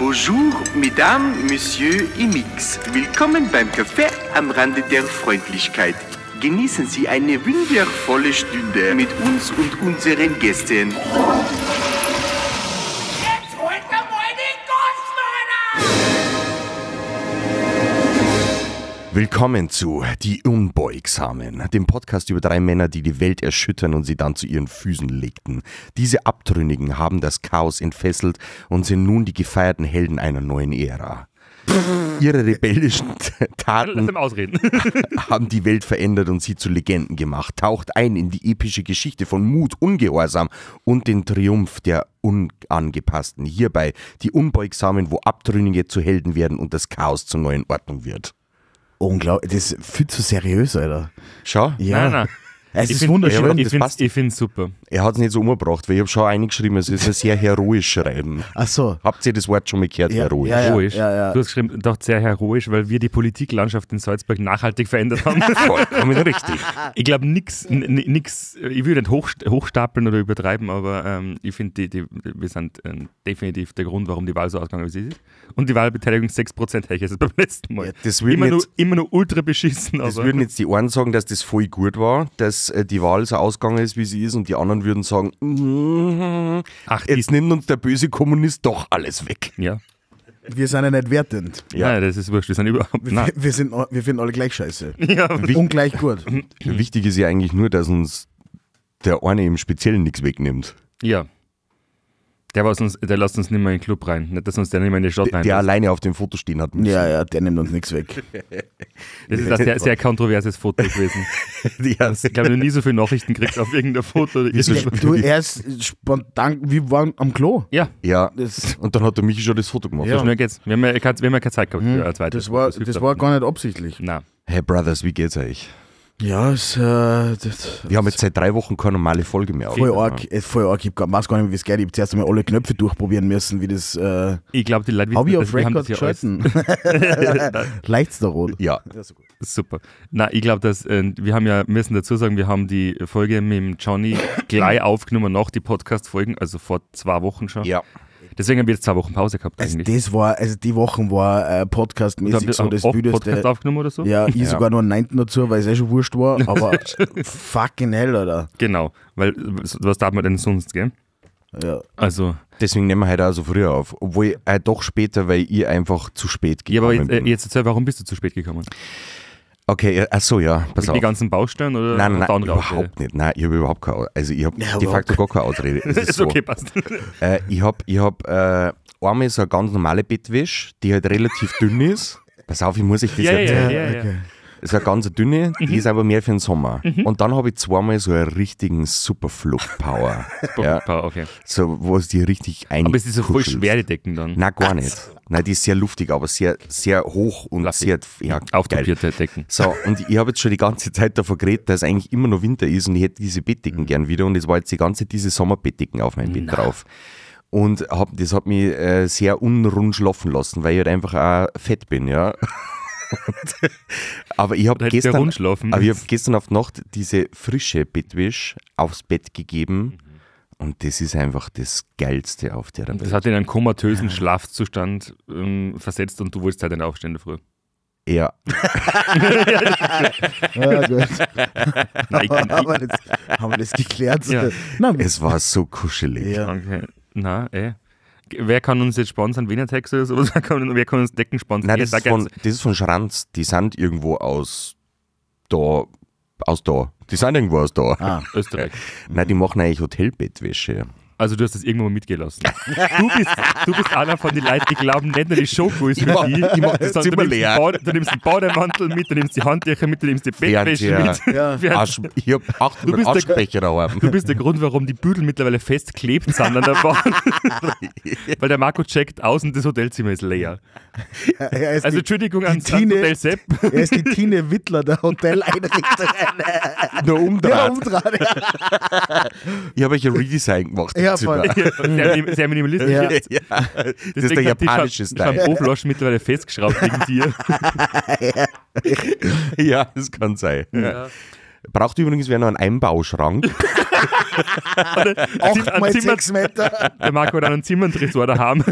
Bonjour, Mesdames, Monsieur et Mix. Willkommen beim Café am Rande der Freundlichkeit. Genießen Sie eine wundervolle Stunde mit uns und unseren Gästen. Jetzt holt er mal die Gossmänner! Willkommen zu Die Unbeugsamen, dem Podcast über 3 Männer, die die Welt erschüttern und sie dann zu ihren Füßen legten. Diese Abtrünnigen haben das Chaos entfesselt und sind nun die gefeierten Helden einer neuen Ära. Ihre rebellischen Taten Lass ihm ausreden. haben die Welt verändert und sie zu Legenden gemacht. Taucht ein in die epische Geschichte von Mut, Ungehorsam und den Triumph der Unangepassten. Hierbei die Unbeugsamen, wo Abtrünnige zu Helden werden und das Chaos zur neuen Ordnung wird. Unglaublich, das ist viel zu seriös, Alter. Schau, Ja, Nein. es ist find- wunderschön. Ich passt. finde es super. er hat es nicht so umgebracht, weil ich habe schon eingeschrieben, es ist ein sehr heroisch Schreiben. Ach so. Habt ihr das Wort schon mal gehört, Ja, heroisch? ja. Heroisch. ja. Du hast geschrieben, doch sehr heroisch, weil wir die Politiklandschaft in Salzburg nachhaltig verändert haben. Vollkommen richtig. Ich glaube, nix, ich will nicht hochstapeln oder übertreiben, aber ich finde, wir sind definitiv der Grund, warum die Wahl so ausgegangen ist, wie sie ist. Und die Wahlbeteiligung 6% höher als beim letzten Mal. Ja, das würden Immer nur ultra beschissen. Das aber würden jetzt die einen sagen, dass das voll gut war, dass die Wahl so ausgegangen ist, wie sie ist, und die anderen würden sagen, Ach, jetzt nimmt uns der böse Kommunist doch alles weg. ja. Wir sind ja nicht wertend. Ja. Nein, das ist wurscht, wir sind überhaupt. Nein. Wir finden alle gleich scheiße. Ja, Und gleich gut. Wichtig ist ja eigentlich nur, dass uns der eine im Speziellen nichts wegnimmt. ja. Der lässt uns nicht mehr in den Club rein. Nicht, dass uns der nicht mehr in die Stadt rein. Der alleine auf dem Foto stehen hat müssen. Ja, der nimmt uns nichts weg. Das ist ein sehr, sehr kontroverses Foto gewesen. Ja, Ich glaube, ich habe nie so viele Nachrichten gekriegt auf irgendein Foto. Du, er ist spontan, wir waren am Klo. Ja, ja. Das, Und dann hat der Michi schon das Foto gemacht. so schnell geht's. Wir haben ja keine Zeit gehabt für ein zweites. das war gar nicht absichtlich. Nein. Hey Brothers, wie geht's euch? Ja, Wir haben jetzt seit 3 Wochen keine normale Folge mehr. voll arg. Voll arg. Ich weiß gar nicht, wie es geht. Ich habe zuerst einmal alle Knöpfe durchprobieren müssen, wie das. Ich glaube, die Leute Habe ich auf wir haben Record das ja alles- geschalten? Leicht's da rot. Ja, Super. Nein, ich glaube, dass wir müssen dazu sagen, wir haben die Folge mit dem Johnny gleich aufgenommen nach die Podcast-Folgen, also vor 2 Wochen schon. ja. Deswegen haben wir jetzt 2 Wochen Pause gehabt Also eigentlich. die Wochen war podcastmäßig so das auch Wildeste. Podcast aufgenommen oder so? Ja, ich sogar noch einen 9. dazu, weil es schon wurscht war, aber fucking hell, oder? Genau, weil was darf man denn sonst, gell? Ja. Also, Deswegen nehmen wir heute auch so früh auf. Obwohl doch später, weil ich einfach zu spät ja, aber gekommen bin. jetzt erzähl, warum bist du zu spät gekommen? Okay, achso, ja, pass auf. Die ganzen Baustellen oder Nein, andere überhaupt nicht. Nein, ich habe überhaupt keine, also ich habe Ja, de facto gar keine Ausrede. Es ist Ist so, okay, passt. ich hab einmal so eine ganz normale Bettwäsche, die halt relativ dünn ist. Pass auf, ich muss euch das erzählen. Ja. Okay. Das ist eine ganz dünne, die ist aber mehr für den Sommer. Und dann habe ich zweimal so einen richtigen super Fluchtpower. ja, Okay. so, wo es die richtig ein. Aber es ist so voll schwer, die Decken dann. Nein, gar nicht. Nein, die ist sehr luftig, aber sehr, sehr hoch und Fluffy. sehr ja, geil. Auftopierte Decken. So, und ich habe jetzt schon die ganze Zeit davon geredet, dass eigentlich immer noch Winter ist und ich hätte diese Bettdecken gern wieder, und es war jetzt die ganze Zeit diese Sommerbettdecken auf meinem Bett drauf. Und das hat mich sehr unrund schlafen lassen, weil ich halt einfach auch fett bin, ja. Aber ich habe Da hättest du ja gestern, rund schlafen. aber ich hab gestern auf Nacht diese frische Bettwäsche aufs Bett gegeben, und das ist einfach das Geilste auf der Welt. Das hat in einen komatösen Schlafzustand versetzt und du wolltest halt nicht aufstehen in der Früh. Ja, Ja, gut. Nein, haben wir das geklärt? Ja. Na, es war so kuschelig. ja. okay. Na, Wer kann uns jetzt sponsern? Venatex oder sowas? Wer kann uns Decken sponsern? Nein, Ich das ist von Schranz. Die sind irgendwo aus da. Die sind irgendwo aus da. Ah, Österreich. Nein, die machen eigentlich Hotelbettwäsche. Also du hast das irgendwo mal mitgelassen. Du bist einer von den Leuten, die glauben nicht nur die Show ist für mach- die. ich mach das sondern Zimmer du nimmst leer. Du nimmst den Bademantel mit, du nimmst die Handtücher mit, du nimmst die Bettwäsche Fernseher. mit. ja. Ich habe 800 Aschbecher daheim. Du bist der Grund, warum die Büdel mittlerweile festklebt sind an der Wand. Weil der Marco checkt aus und das Hotelzimmer ist leer. Er ist Also die, Entschuldigung ans Tine- Hotel Sepp. er ist die Tine Wittler der Hoteleinrichtung. Nur Ja, umdreht. umdrehen. Ich habe euch ein Redesign gemacht. im Ja, Zimmer. voll. Sehr minimalistisch. Ja. jetzt. Ja, das ist der Deswegen hat die japanische Style. Shampooflaschen mittlerweile festgeschraubt wegen dir. Ja, das kann sein. Ja. Braucht übrigens wer noch einen Einbauschrank? 8 mal 6 Meter. Der Marco hat einen Zimmerntresor daheim.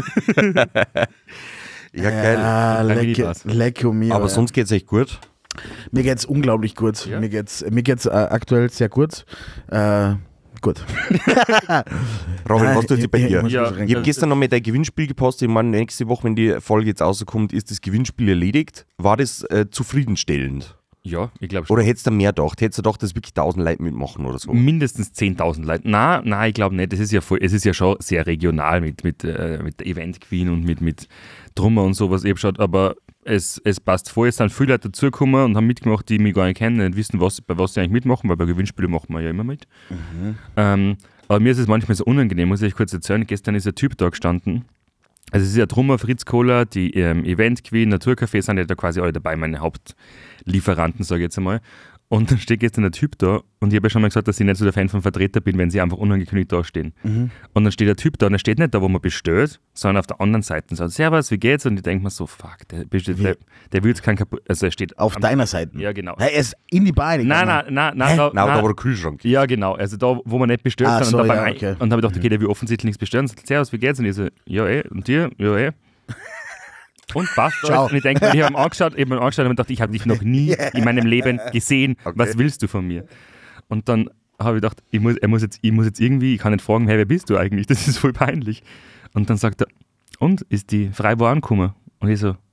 Ja, geil. Ah, Minipass. lecker mir. Aber sonst geht's echt gut. Mir geht's unglaublich gut. Ja? Mir geht's aktuell sehr gut. Gut. Robin, was tut sich bei dir? muss Ja. was rein- Ich habe gestern noch mal dein Gewinnspiel gepostet. Ich meine, nächste Woche, wenn die Folge jetzt rauskommt, ist das Gewinnspiel erledigt. War das zufriedenstellend? Ja, ich glaube schon. Oder hättest du mehr gedacht? Hättest du gedacht, dass wirklich 1000 Leute mitmachen oder so? Mindestens 10.000 Leute. Nein, ich glaube nicht. Es ist ja schon sehr regional mit der Event Queen und mit Drummer und sowas. Ich habe geschaut, aber es passt voll. Es sind viele Leute dazugekommen und haben mitgemacht, die mich gar nicht kennen, nicht wissen, bei was sie eigentlich mitmachen, weil bei Gewinnspielen machen wir ja immer mit. Aber mir ist es manchmal so unangenehm, muss ich euch kurz erzählen. Gestern ist ein Typ da gestanden. Also es ist ja Drummer, Fritz Kohler, die Event Queen, Naturcafé sind ja da quasi alle dabei, meine Hauptlieferanten, sage ich jetzt einmal. Und dann steht jetzt ein Typ da und ich habe ja schon mal gesagt, dass ich nicht so der Fan von Vertreter bin, wenn sie einfach unangekündigt da stehen. Und dann steht der Typ da und er steht nicht da, wo man bestellt, sondern auf der anderen Seite und sagt, Servus, wie geht's? Und ich denke mir so, fuck, der will jetzt kein kaputt, also er steht Auf deiner Seite. Ja, genau. Hey, er ist in die Bar Nein, Nein, da war der Kühlschrank. ja, genau. Also da, wo man nicht bestellt, Ah, sondern so, dabei ja, okay. Und habe ich gedacht, okay, der will offensichtlich nichts bestellen. Und sagt, Servus, wie geht's? Und ich so, ja, und dir? Ja, Und passt. Ciao. Und ich denke, ich habe ihn angeschaut und gedacht, ich habe dich noch nie in meinem Leben gesehen. Okay. Was willst du von mir? Und dann habe ich gedacht, ich muss jetzt irgendwie, ich kann nicht fragen, hey, wer bist du eigentlich? Das ist voll peinlich. Und dann sagt er, und, ist die Freiburg angekommen? Und ich so,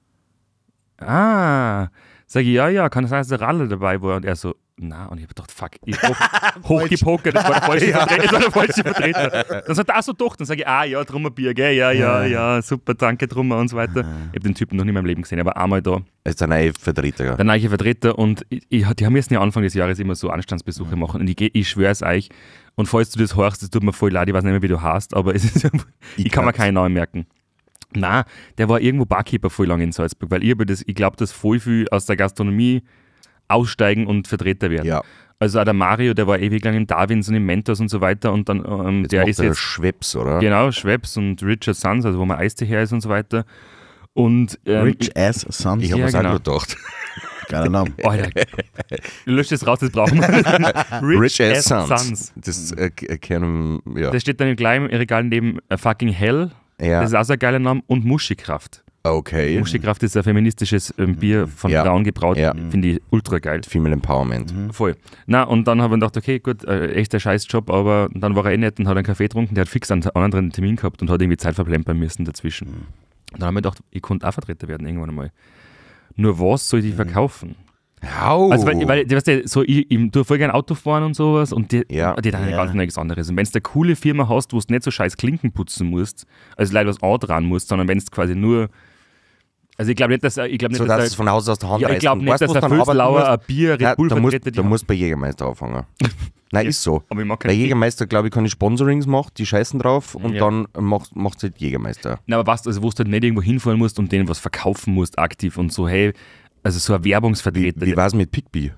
sag ich, ja, kann es sein, dass der Ralle dabei war? Und er so, na, und ich habe gedacht, fuck, ich hochgepokert, das war der falsche Vertreter. Dann sagt er, so doch, dann sage ich, ja, Drummerbier, gell, ja, super, danke, Drummer und so weiter. Ich habe den Typen noch nie in meinem Leben gesehen, aber einmal da, Er ist der neue Vertreter. Ja. der neue Vertreter und die haben jetzt ja Anfang des Jahres immer so Anstandsbesuche machen und ich schwöre es euch, und falls du das hörst, das tut mir voll leid, ich weiß nicht mehr, wie du hast, aber es ist, ich kann mir keinen Namen merken. Nein, der war irgendwo Barkeeper voll lange in Salzburg, weil ich glaube, dass voll viel aus der Gastronomie aussteigen und Vertreter werden. Ja. Also auch der Mario, der war ewig lang im Darwins und im Mentors und so weiter und dann Jetzt der macht ist er jetzt Schweppes, oder? genau Schweppes und Richard Sons, also wo man Eistee her ist und so weiter. Und Rich Ass Sons. Ich habe Ja, es genau. auch gedacht. Geiler Name. Alter, lösch das raus, das brauchen wir. Rich Ass Sons. Sons. Das kennen, ja. Der steht dann im gleichen Regal neben Fucking Hell. Ja. Das ist auch so ein geiler Name. Und Muschikraft. Okay. Muschikraft ist ein feministisches Bier von Ja. Frauen gebraut. Ja. Finde ich ultra geil. Female Empowerment. Voll. Na, und dann habe ich gedacht, okay, gut, echter Scheißjob, aber dann war er nett und hat einen Kaffee getrunken. Der hat fix einen anderen Termin gehabt und hat irgendwie Zeit verplempern müssen dazwischen. Und dann habe ich gedacht, ich konnte auch Vertreter werden irgendwann einmal. Nur was soll ich verkaufen? Au. Also, weil weißt du, so, ich tue voll gerne Auto fahren und sowas und die Ja. dann ganz nichts anderes. Und wenn du eine coole Firma hast, wo du nicht so scheiß Klinken putzen musst, also leider was dran musst, sondern wenn es quasi nur. Also ich glaube nicht, dass so, dass es von Haus aus der Hand ja, ich reißt. glaube Und nicht, weißt du, dass was der dann arbeiten Vöslauer musst? ein Bier Red Bull Da Vertreter musst bei Jägermeister anfangen. Nein, ist so. Aber ich mag Bei keinen Jägermeister, glaube ich, kann ich Sponsorings machen, die scheißen drauf und Ja. dann macht es halt Jägermeister. Na, aber was, also wo du halt nicht irgendwo hinfahren musst und denen was verkaufen musst, aktiv und so, hey, also so ein Werbungsvertreter. Wie war es mit Pickbee?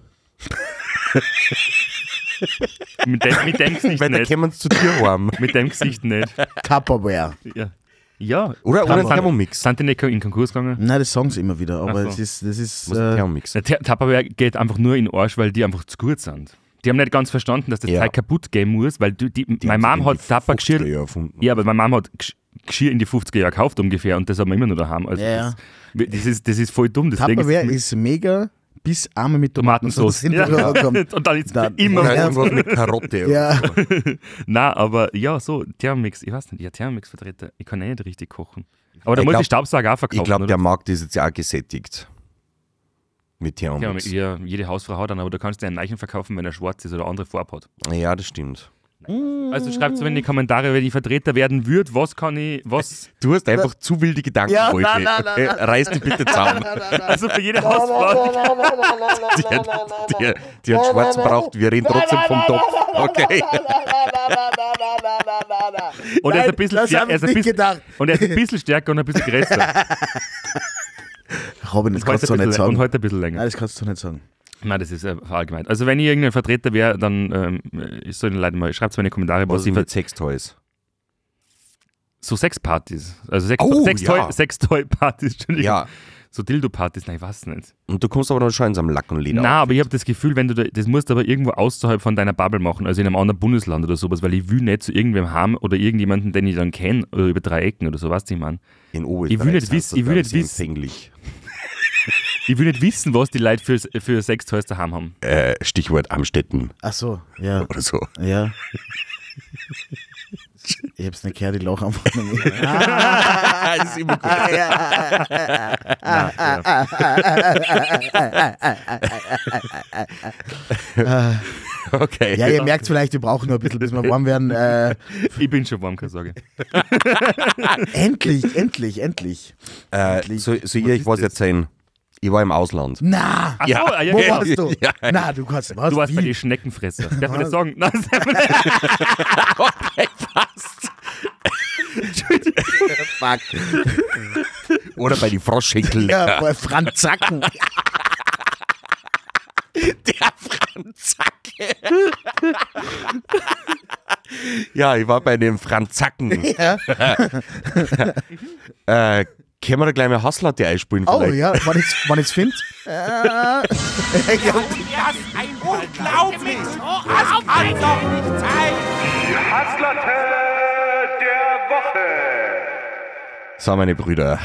mit dem Gesicht Weil da nicht. kommen sie zu dir heim. Mit dem Gesicht nicht. Tupperware. Ja. Oder ein Tupperware. Thermomix. Sind die nicht in Konkurs gegangen? Nein, das sagen sie immer wieder, aber Ach so. das ist Was ist ein Thermomix? Der Tupperware geht einfach nur in den Arsch, weil die einfach zu gut sind. Die haben nicht ganz verstanden, dass das Ja. Teig kaputt gehen muss, weil meine haben Mom sie hat in die 50er Tuppergeschirr. Jahre erfunden. Ja, aber meine Mom hat Geschirr in die 50er Jahre gekauft ungefähr und das haben wir immer noch daheim. Also Ja, das ist voll dumm. Deswegen Tupperware ist mega, bis einmal mit Tomatensauce. in der Ja. kommt. Und dann ist Dann- immer Oder Ja. irgendwas mit Karotte. Ja, Nein, aber ja, so, Thermomix, ich weiß nicht, ja, Thermomix-Vertreter, ich kann nicht richtig kochen. Aber da Ich muss glaub- ich Staubsauger auch verkaufen. Ich glaube, oder? der Markt ist jetzt ja auch gesättigt. Mit Thermomix. Ja, jede Hausfrau hat einen, aber du kannst dir einen Leichen verkaufen, wenn er schwarz ist oder andere Farbe hat. Ja, das stimmt. Also schreibt es in die Kommentare, wer die Vertreter werden wird, was kann ich, was, Du hast einfach zu wilde Gedanken Ja, heute. nein, nein, nein, nein. Reiß dich bitte zusammen. also für jede Hausfrau. Die hat schwarz braucht, wir reden trotzdem vom Topf. Okay. Und er ist ein bisschen das stärker, hab ich nicht gedacht. und er ist ein bisschen stärker und ein bisschen größer. Robin, das kannst du doch nicht Und sagen. heute ein bisschen länger. Nein, das kannst du doch nicht sagen. Nein, das ist allgemein. Also wenn ich irgendein Vertreter wäre, dann ist so Leute mal, schreibt es mir in die Kommentare, Was was ist ich mit Sextoys? so Sexpartys. Also Oh, ja. Sextoy-Partys, Entschuldigung. Ja, So Dildo-Partys, nein, ich weiß nicht. Und du kommst aber noch schon in so einem Lack und Leder. Nein, aber ich habe das Gefühl, wenn du das musst du aber irgendwo außerhalb von deiner Bubble machen, also in einem anderen Bundesland oder sowas, weil ich will nicht zu irgendwem haben oder irgendjemanden, den ich dann kenne, oder über 3 Ecken oder so, weißt du, ich meine. In Oberösterreich Ich will nicht sind wissen- sie ich will nicht teilweise wissen- empfänglich. Ich will nicht wissen, was die Leute für Sextoys daheim haben. Stichwort Amstetten Ach so, ja. oder so. Ja. Ich hab's nicht gehört, die lachen einfach nur mehr. Das ist immer gut. Okay. Ja, ihr merkt vielleicht, wir brauchen nur ein bisschen, bis wir warm werden. Ich bin schon warm, keine Sorge. Endlich. Soll ich was erzählen? Ich war im Ausland. Na, Ach Ja. so, ja, wo ja. warst du? Ja. Na, du kannst was? Du warst bei Wie? den Schneckenfresser. Darf man das sagen? Nein, das darf man nicht. Fuck. Oder bei die Froschschenkel. Ja, bei Franz Zacken. Der Franzacke. Ja, ich war bei dem Franzacken. Ja. Können wir da gleich mal Hasslatte einspielen? Oh vielleicht? ja, wann ich's finde. Unglaublich! Das kann doch nicht sein! Hasslatte der Woche. So, meine Brüder.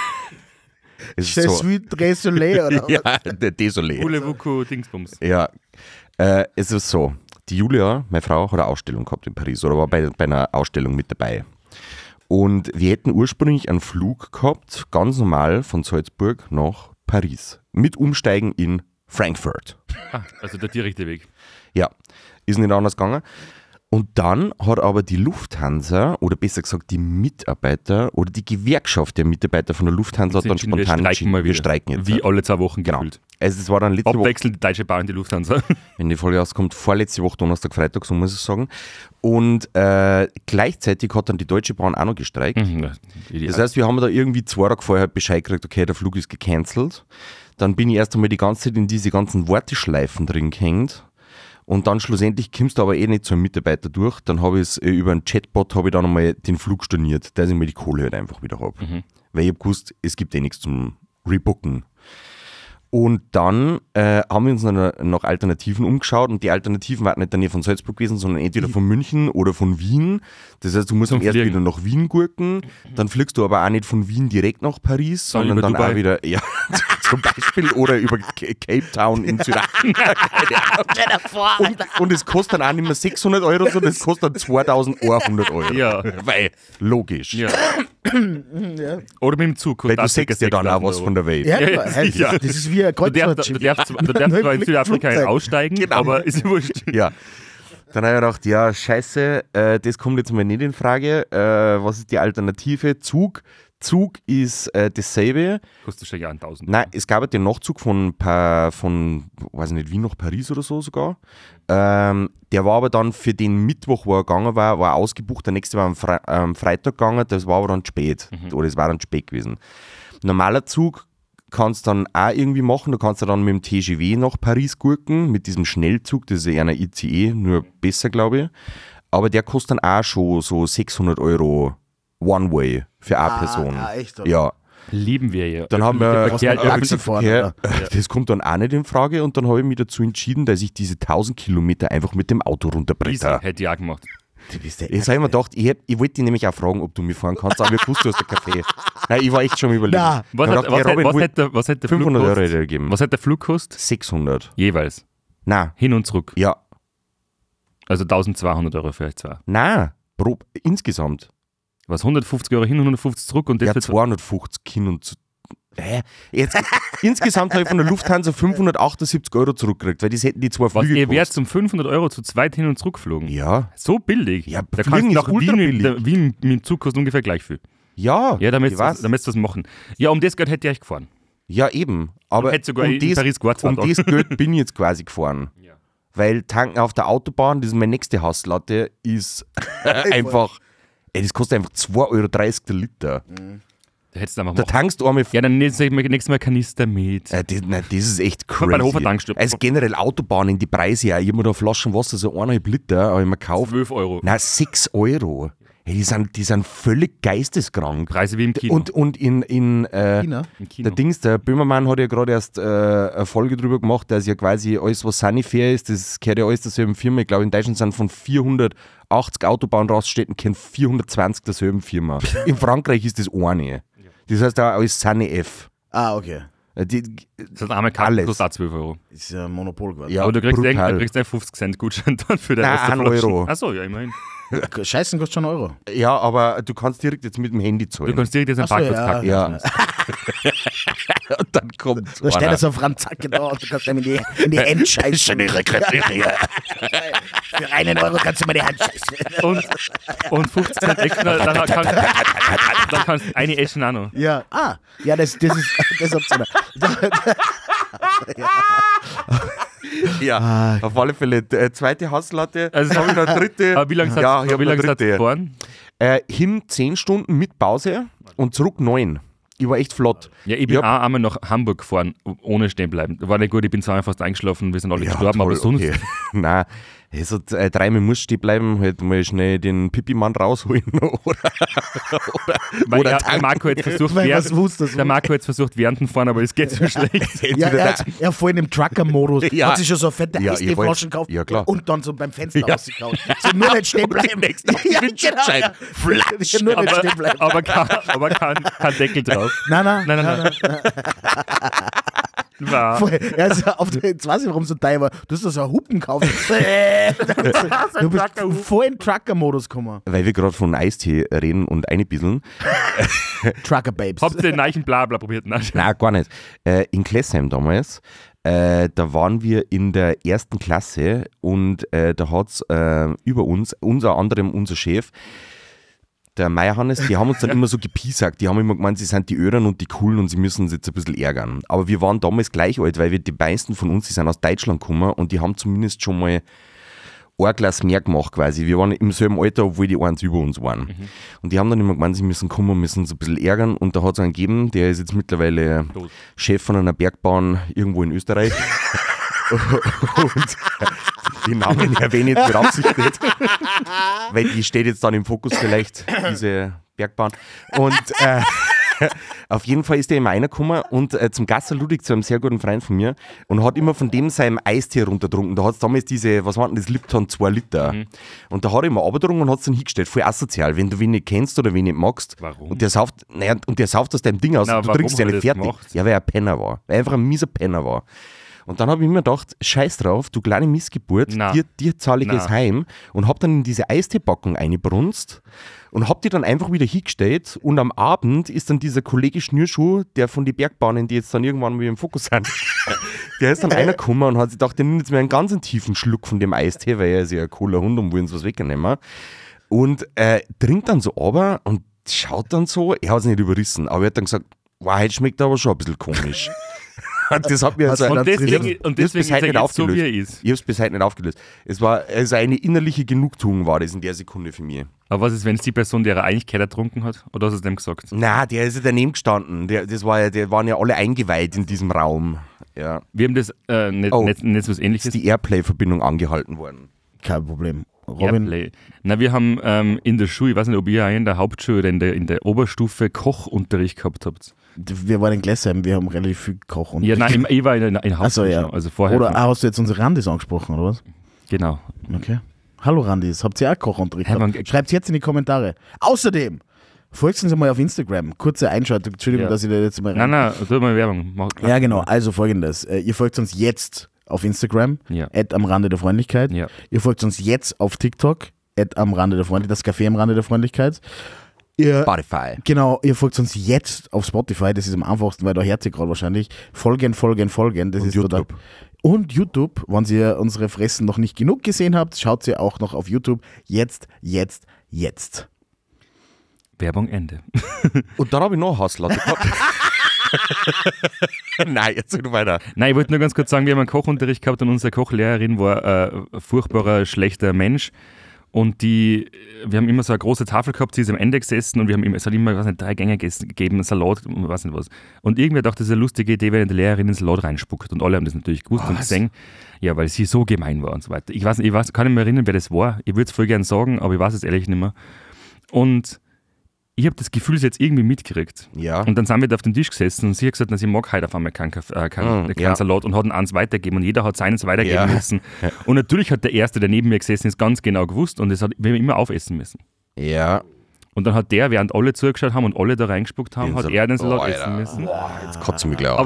Es ist Je so. suis très soleil, oder? Ja, der Désolé. Vulevuku Dingsbums. Ja, es ist so. Die Julia, meine Frau, hat eine Ausstellung gehabt in Paris oder war bei einer Ausstellung mit dabei. Und wir hätten ursprünglich einen Flug gehabt, ganz normal von Salzburg nach Paris. Mit Umsteigen in Frankfurt. Also der direkte Weg. Ja, ist nicht anders gegangen. Und dann hat aber die Lufthansa, oder besser gesagt die Mitarbeiter oder die Gewerkschaft der Mitarbeiter von der Lufthansa hat dann Entschieden, wir spontan streiken mal wir wieder. streiken jetzt. Wie alle 2 Wochen Genau. gefühlt. Also es war dann letzte Woche, Abwechselnd die Deutsche Bahn und die Lufthansa. wenn die Folge rauskommt, vorletzte Woche Donnerstag, Freitag, so muss ich sagen. Und gleichzeitig hat dann die Deutsche Bahn auch noch gestreikt. Das heißt, wir haben da irgendwie 2 Tage vorher Bescheid gekriegt, okay, der Flug ist gecancelt. Dann bin ich erst einmal die ganze Zeit in diese ganzen Warteschleifen drin gehängt. Und dann schlussendlich kommst du aber eh nicht zu einem Mitarbeiter durch. Dann habe ich es über einen Chatbot habe ich dann einmal den Flug storniert, dass ich mir die Kohle halt einfach wieder habe. Weil ich habe gewusst, es gibt eh nichts zum Rebooken. Und dann haben wir uns nach Alternativen umgeschaut und die Alternativen waren nicht in der Nähe von Salzburg gewesen, sondern entweder von München oder von Wien. Das heißt, du musst Zum erst Fliegen. wieder nach Wien gurken, dann fliegst du aber auch nicht von Wien direkt nach Paris, Dann sondern über dann Dubai. auch wieder, ja, zum Beispiel, oder über Cape Town in Südafrika. Und es kostet dann auch nicht mehr 600 €, sondern es kostet dann 2100 €. Ja. Weil, logisch. Ja. Oder mit dem Zug. Weil du sagst ja dann auch was von der Welt. Ja, Ja, klar, hey, sicher. das ist wie ein Du darfst Kreuzfahrtschiff. zwar in Südafrika Flugzeug. aussteigen, Genau. aber ist ja wurscht. Ja. Dann habe ich gedacht, ja, scheiße, das kommt jetzt mal nicht in Frage. Was ist die Alternative? Zug. Zug ist dasselbe. Kostet schon ja 1000. Nein, es gab ja den Nachzug von weiß nicht, Wien nach Paris oder so sogar. Der war aber dann für den Mittwoch, wo er gegangen war ausgebucht. Der nächste war am Freitag gegangen, das war aber dann spät. Oder es war dann spät gewesen. Normaler Zug kannst du dann auch irgendwie machen. Du kannst ja dann mit dem TGV nach Paris gurken, mit diesem Schnellzug, das ist ja einer ICE, nur besser, glaube ich. Aber der kostet dann auch schon so 600 € One-Way für eine Person. echt, oder? Ja. Lieben wir ja. Dann haben wir Verkehr, Taxiverkehr. Das kommt dann auch nicht in Frage und dann habe ich mich dazu entschieden, dass ich diese 1000 Kilometer einfach mit dem Auto Easy, runterbretter. hätte ich auch gemacht. Du bist der Jetzt habe ich mir gedacht, ich wollte dich nämlich auch fragen, ob du mir fahren kannst, aber ich wusste, du hast den Kaffee. Nein, ich war echt schon überlegen. Na. Was Ich hat, hab gedacht, Robin, was hat der Flug 500 € gekostet? hätte er gegeben. Was hat der Flug gekostet? 600. Jeweils. Nein, Hin und zurück. ja, Also 1200 € für euch zwei. nein, insgesamt. Was, 150 € hin, 150 zurück und das Ja, wird 250 hin und zu. Jetzt, insgesamt habe ich von der Lufthansa 578 € zurückgekriegt, weil das hätten die 2 was, Flüge ihr wärt gekostet. zum 500 € zu zweit hin und zurück geflogen. Ja, So billig. Ja, da Fliegen kannst du ist nach ultra Wien, billig. Wien mit dem Zug kostet ungefähr gleich viel. ja, Ja, damit ich weiß. du was machen. Ja, um das Geld hätte ich euch gefahren. Ja, eben. Aber hätte sogar in Paris gewartet, um auch. das Geld bin ich jetzt quasi gefahren. Ja. Weil tanken auf der Autobahn, das ist meine nächste Hasslatte, ist einfach, das kostet einfach 2,30 € der Liter. Da hättest du einfach Da machen. tankst du einmal. Ja, dann nächstes Mal Kanister mit. Das ist echt Bei der crazy. Hofer-Tankstelle. Also generell Autobahnen, die Preise ja. Ich habe mir da Flaschen Wasser, so 1,5 Liter, aber ich mir gekauft. 12 €. Nein, 6 €. Hey, die sind völlig geisteskrank. Preise wie im Kino. Und in China? Im Kino. der Böhmermann hat ja gerade erst eine Folge drüber gemacht, dass ja quasi alles, was Sanifair ist, das gehört ja alles derselben Firma. Ich glaube, in Deutschland sind von 480 Autobahnraststätten 420 derselben Firma. In Frankreich ist das eine. Das heißt auch alles Sani-F. Ah, okay. Die, Das hat einmal Karte alles. kostet auch 12 Euro. Ist ja ein Monopol geworden. Ja, Aber du kriegst brutal. 50 Cent Gutschein dann für den Nein, Rest der 1 Flaschen. Euro. Achso, ja, immerhin. Scheißen kostet schon Euro. Ja, aber du kannst direkt jetzt mit dem Handy zahlen. Du kannst direkt jetzt einen Ach so, Parkplatz packen. Ja. Und dann kommt Da steht er so auf Randzacke da und du kannst ihm in die Hand scheißen. Für 1 Euro kannst du mir die Hand scheißen. Und 50 Cent extra, dann kannst du eine essen auch noch. Ja, ja, das ist optional. Ja, auf alle Fälle. Zweite Hasslatte, Also, habe ich noch eine dritte. Aber wie lange Ja, ich hab wie eine lange seid ihr dritte. gefahren? Hin 10 Stunden mit Pause und zurück 9. Ich war echt flott. Ja, ich bin hab- auch einmal nach Hamburg gefahren, ohne stehen bleiben. War nicht gut, ich bin zwar fast eingeschlafen, wir sind alle gestorben, aber sonst. Okay. Nein, also 3-mal muss stehen bleiben, halt mal schnell den Pipi-Mann rausholen Weil oder der Marco hat versucht, Weil was wusstest du? der Marco hat versucht, während dem Fahren, aber es geht so schlecht. Ja, er voll in dem Trucker-Modus. Ja. Hat sich schon so eine fette Ja, Eisflaschen gekauft ja, klar. und dann so beim Fenster Ja. rausgekaut. So nur nicht stehen bleiben. Ja, genau, ja. Nur nicht stehen bleiben. Aber kein Deckel drauf. Nein. War. Also jetzt weiß ich, warum es so teuer war. Du hast da so einen Hupen gekauft. Du bist voll in Trucker-Modus gekommen. Weil wir gerade von Eistee reden und einbisseln. Trucker-Babes. Habt ihr den neuen Blabla probiert? Nein. Nein, gar nicht. In Klessheim damals, da waren wir in der 1. Klasse und da hat es über uns, unter anderem unser Chef, der Meierhannes, die haben uns dann immer so gepiesackt. Die haben immer gemeint, sie sind die Ören und die Coolen und sie müssen uns jetzt ein bisschen ärgern. Aber wir waren damals gleich alt, weil wir die meisten von uns, die sind aus Deutschland gekommen und die haben zumindest schon mal ein Glas mehr gemacht quasi. Wir waren im selben Alter, obwohl die eins über uns waren. Und die haben dann immer gemeint, sie müssen kommen, müssen uns ein bisschen ärgern. Und da hat es einen gegeben, der ist jetzt mittlerweile Tot. Chef von einer Bergbahn irgendwo in Österreich. Und den Namen erwähne ich jetzt mit Absicht nicht, weil die steht jetzt dann im Fokus vielleicht, diese Bergbahn. Und auf jeden Fall ist der immer reingekommen und zum Gasser Ludwig, zu einem sehr guten Freund von mir, und hat immer von dem seinem Eistee runtergetrunken. Da hat es damals diese, was war denn das, Lipton 2 Liter. Und da hat er immer runtergetrunken und hat es dann hingestellt. Voll asozial, wenn du wen nicht kennst oder wen nicht magst. Warum? Und der sauft aus deinem Ding aus Na, und du warum trinkst ja hat er nicht das fertig. gemacht? Ja, weil er ein Penner war. Weil er einfach ein mieser Penner war. Und dann habe ich mir gedacht, scheiß drauf, du kleine Missgeburt, Na. dir zahle ich Na. es heim, und habe dann in diese Eisteepackung eingebrunst und habe die dann einfach wieder hingestellt, und am Abend ist dann dieser Kollege Schnürschuh, der von den Bergbahnen, die jetzt dann irgendwann mal im Fokus sind, der ist dann reingekommen und hat sich gedacht, der nimmt jetzt mal einen ganz tiefen Schluck von dem Eistee, weil er ist ja ein cooler Hund und will uns was wegnehmen, und trinkt dann so runter und schaut dann so, er hat es nicht überrissen, aber er hat dann gesagt, wow, heute schmeckt er aber schon ein bisschen komisch. Und das hat mir Hast also du Und dann deswegen ist er jetzt so, wie er ist. ich habe es bis heute nicht aufgelöst. Es war also eine innerliche Genugtuung war das in der Sekunde für mich. Aber was ist, wenn es die Person, die er eigentlich keiner ertrunken hat? Oder hast du es dem gesagt? Na, der ist ja daneben gestanden. Die waren ja alle eingeweiht in diesem Raum. Ja. Wir haben das nicht so was Ist Ähnliches. die Airplay-Verbindung angehalten worden. Kein Problem. Robin, Airplay. Na, wir haben in der Schule, ich weiß nicht, ob ihr auch in der Hauptschule oder in der Oberstufe Kochunterricht gehabt habt. wir waren in Glessheim, wir haben relativ viel Koch und Ja, nein, ich war in der Achso, Hauptschule ja. schon, also vorher. Oder schon. hast du jetzt unsere Randis angesprochen, oder was? Genau. Okay. Hallo Randis, habt ihr auch Kochunterricht Hey, gehabt? Schreibt jetzt in die Kommentare. Außerdem, folgt uns mal auf Instagram. Kurze Einschaltung, Entschuldigung, Ja. dass ich da jetzt mal Nein, tu mal Werbung. Ja, genau. Also folgendes. Ihr folgt uns jetzt auf Instagram, Ja. am Rande der Freundlichkeit. Ja. Ihr folgt uns jetzt auf TikTok, am Rande der Freundlichkeit, das Café am Rande der Freundlichkeit. Ihr, Spotify. genau, ihr folgt uns jetzt auf Spotify, das ist am einfachsten, weil da hört ihr gerade wahrscheinlich. Folgen, das Und ist YouTube. total. Und YouTube, wenn ihr unsere Fressen noch nicht genug gesehen habt, schaut sie auch noch auf YouTube. Jetzt. Werbung Ende. Und dann habe ich noch eine Hasslatte gehabt. Nein, jetzt du weiter. Nein, ich wollte nur ganz kurz sagen, wir haben einen Kochunterricht gehabt und unsere Kochlehrerin war ein furchtbarer, schlechter Mensch. Und wir haben immer so eine große Tafel gehabt, sie ist am Ende gesessen und es hat immer, ich weiß nicht, 3 Gänge gegeben, Salat, ich weiß nicht was. Und irgendwer dachte, das ist eine lustige Idee, wenn die Lehrerin den Salat reinspuckt. Und alle haben das natürlich gewusst und gesehen. Ja, weil sie so gemein war und so weiter. Ich kann nicht mehr erinnern, wer das war. Ich würde es voll gerne sagen, aber ich weiß es ehrlich nicht mehr. Und ich habe das Gefühl, sie hat es irgendwie mitgekriegt. Ja. Und dann sind wir da auf dem Tisch gesessen und sie hat gesagt, na, sie mag heute auf einmal keinen Salat und hat ihn eins weitergegeben und jeder hat seines weitergeben müssen. Und natürlich hat der Erste, der neben mir gesessen ist, ganz genau gewusst und wir haben immer aufessen müssen. Ja. Und dann hat der, während alle zugeschaut haben und alle da reingespuckt haben, hat er den Salat Alter. essen müssen. Jetzt kotzt mich gleich auf.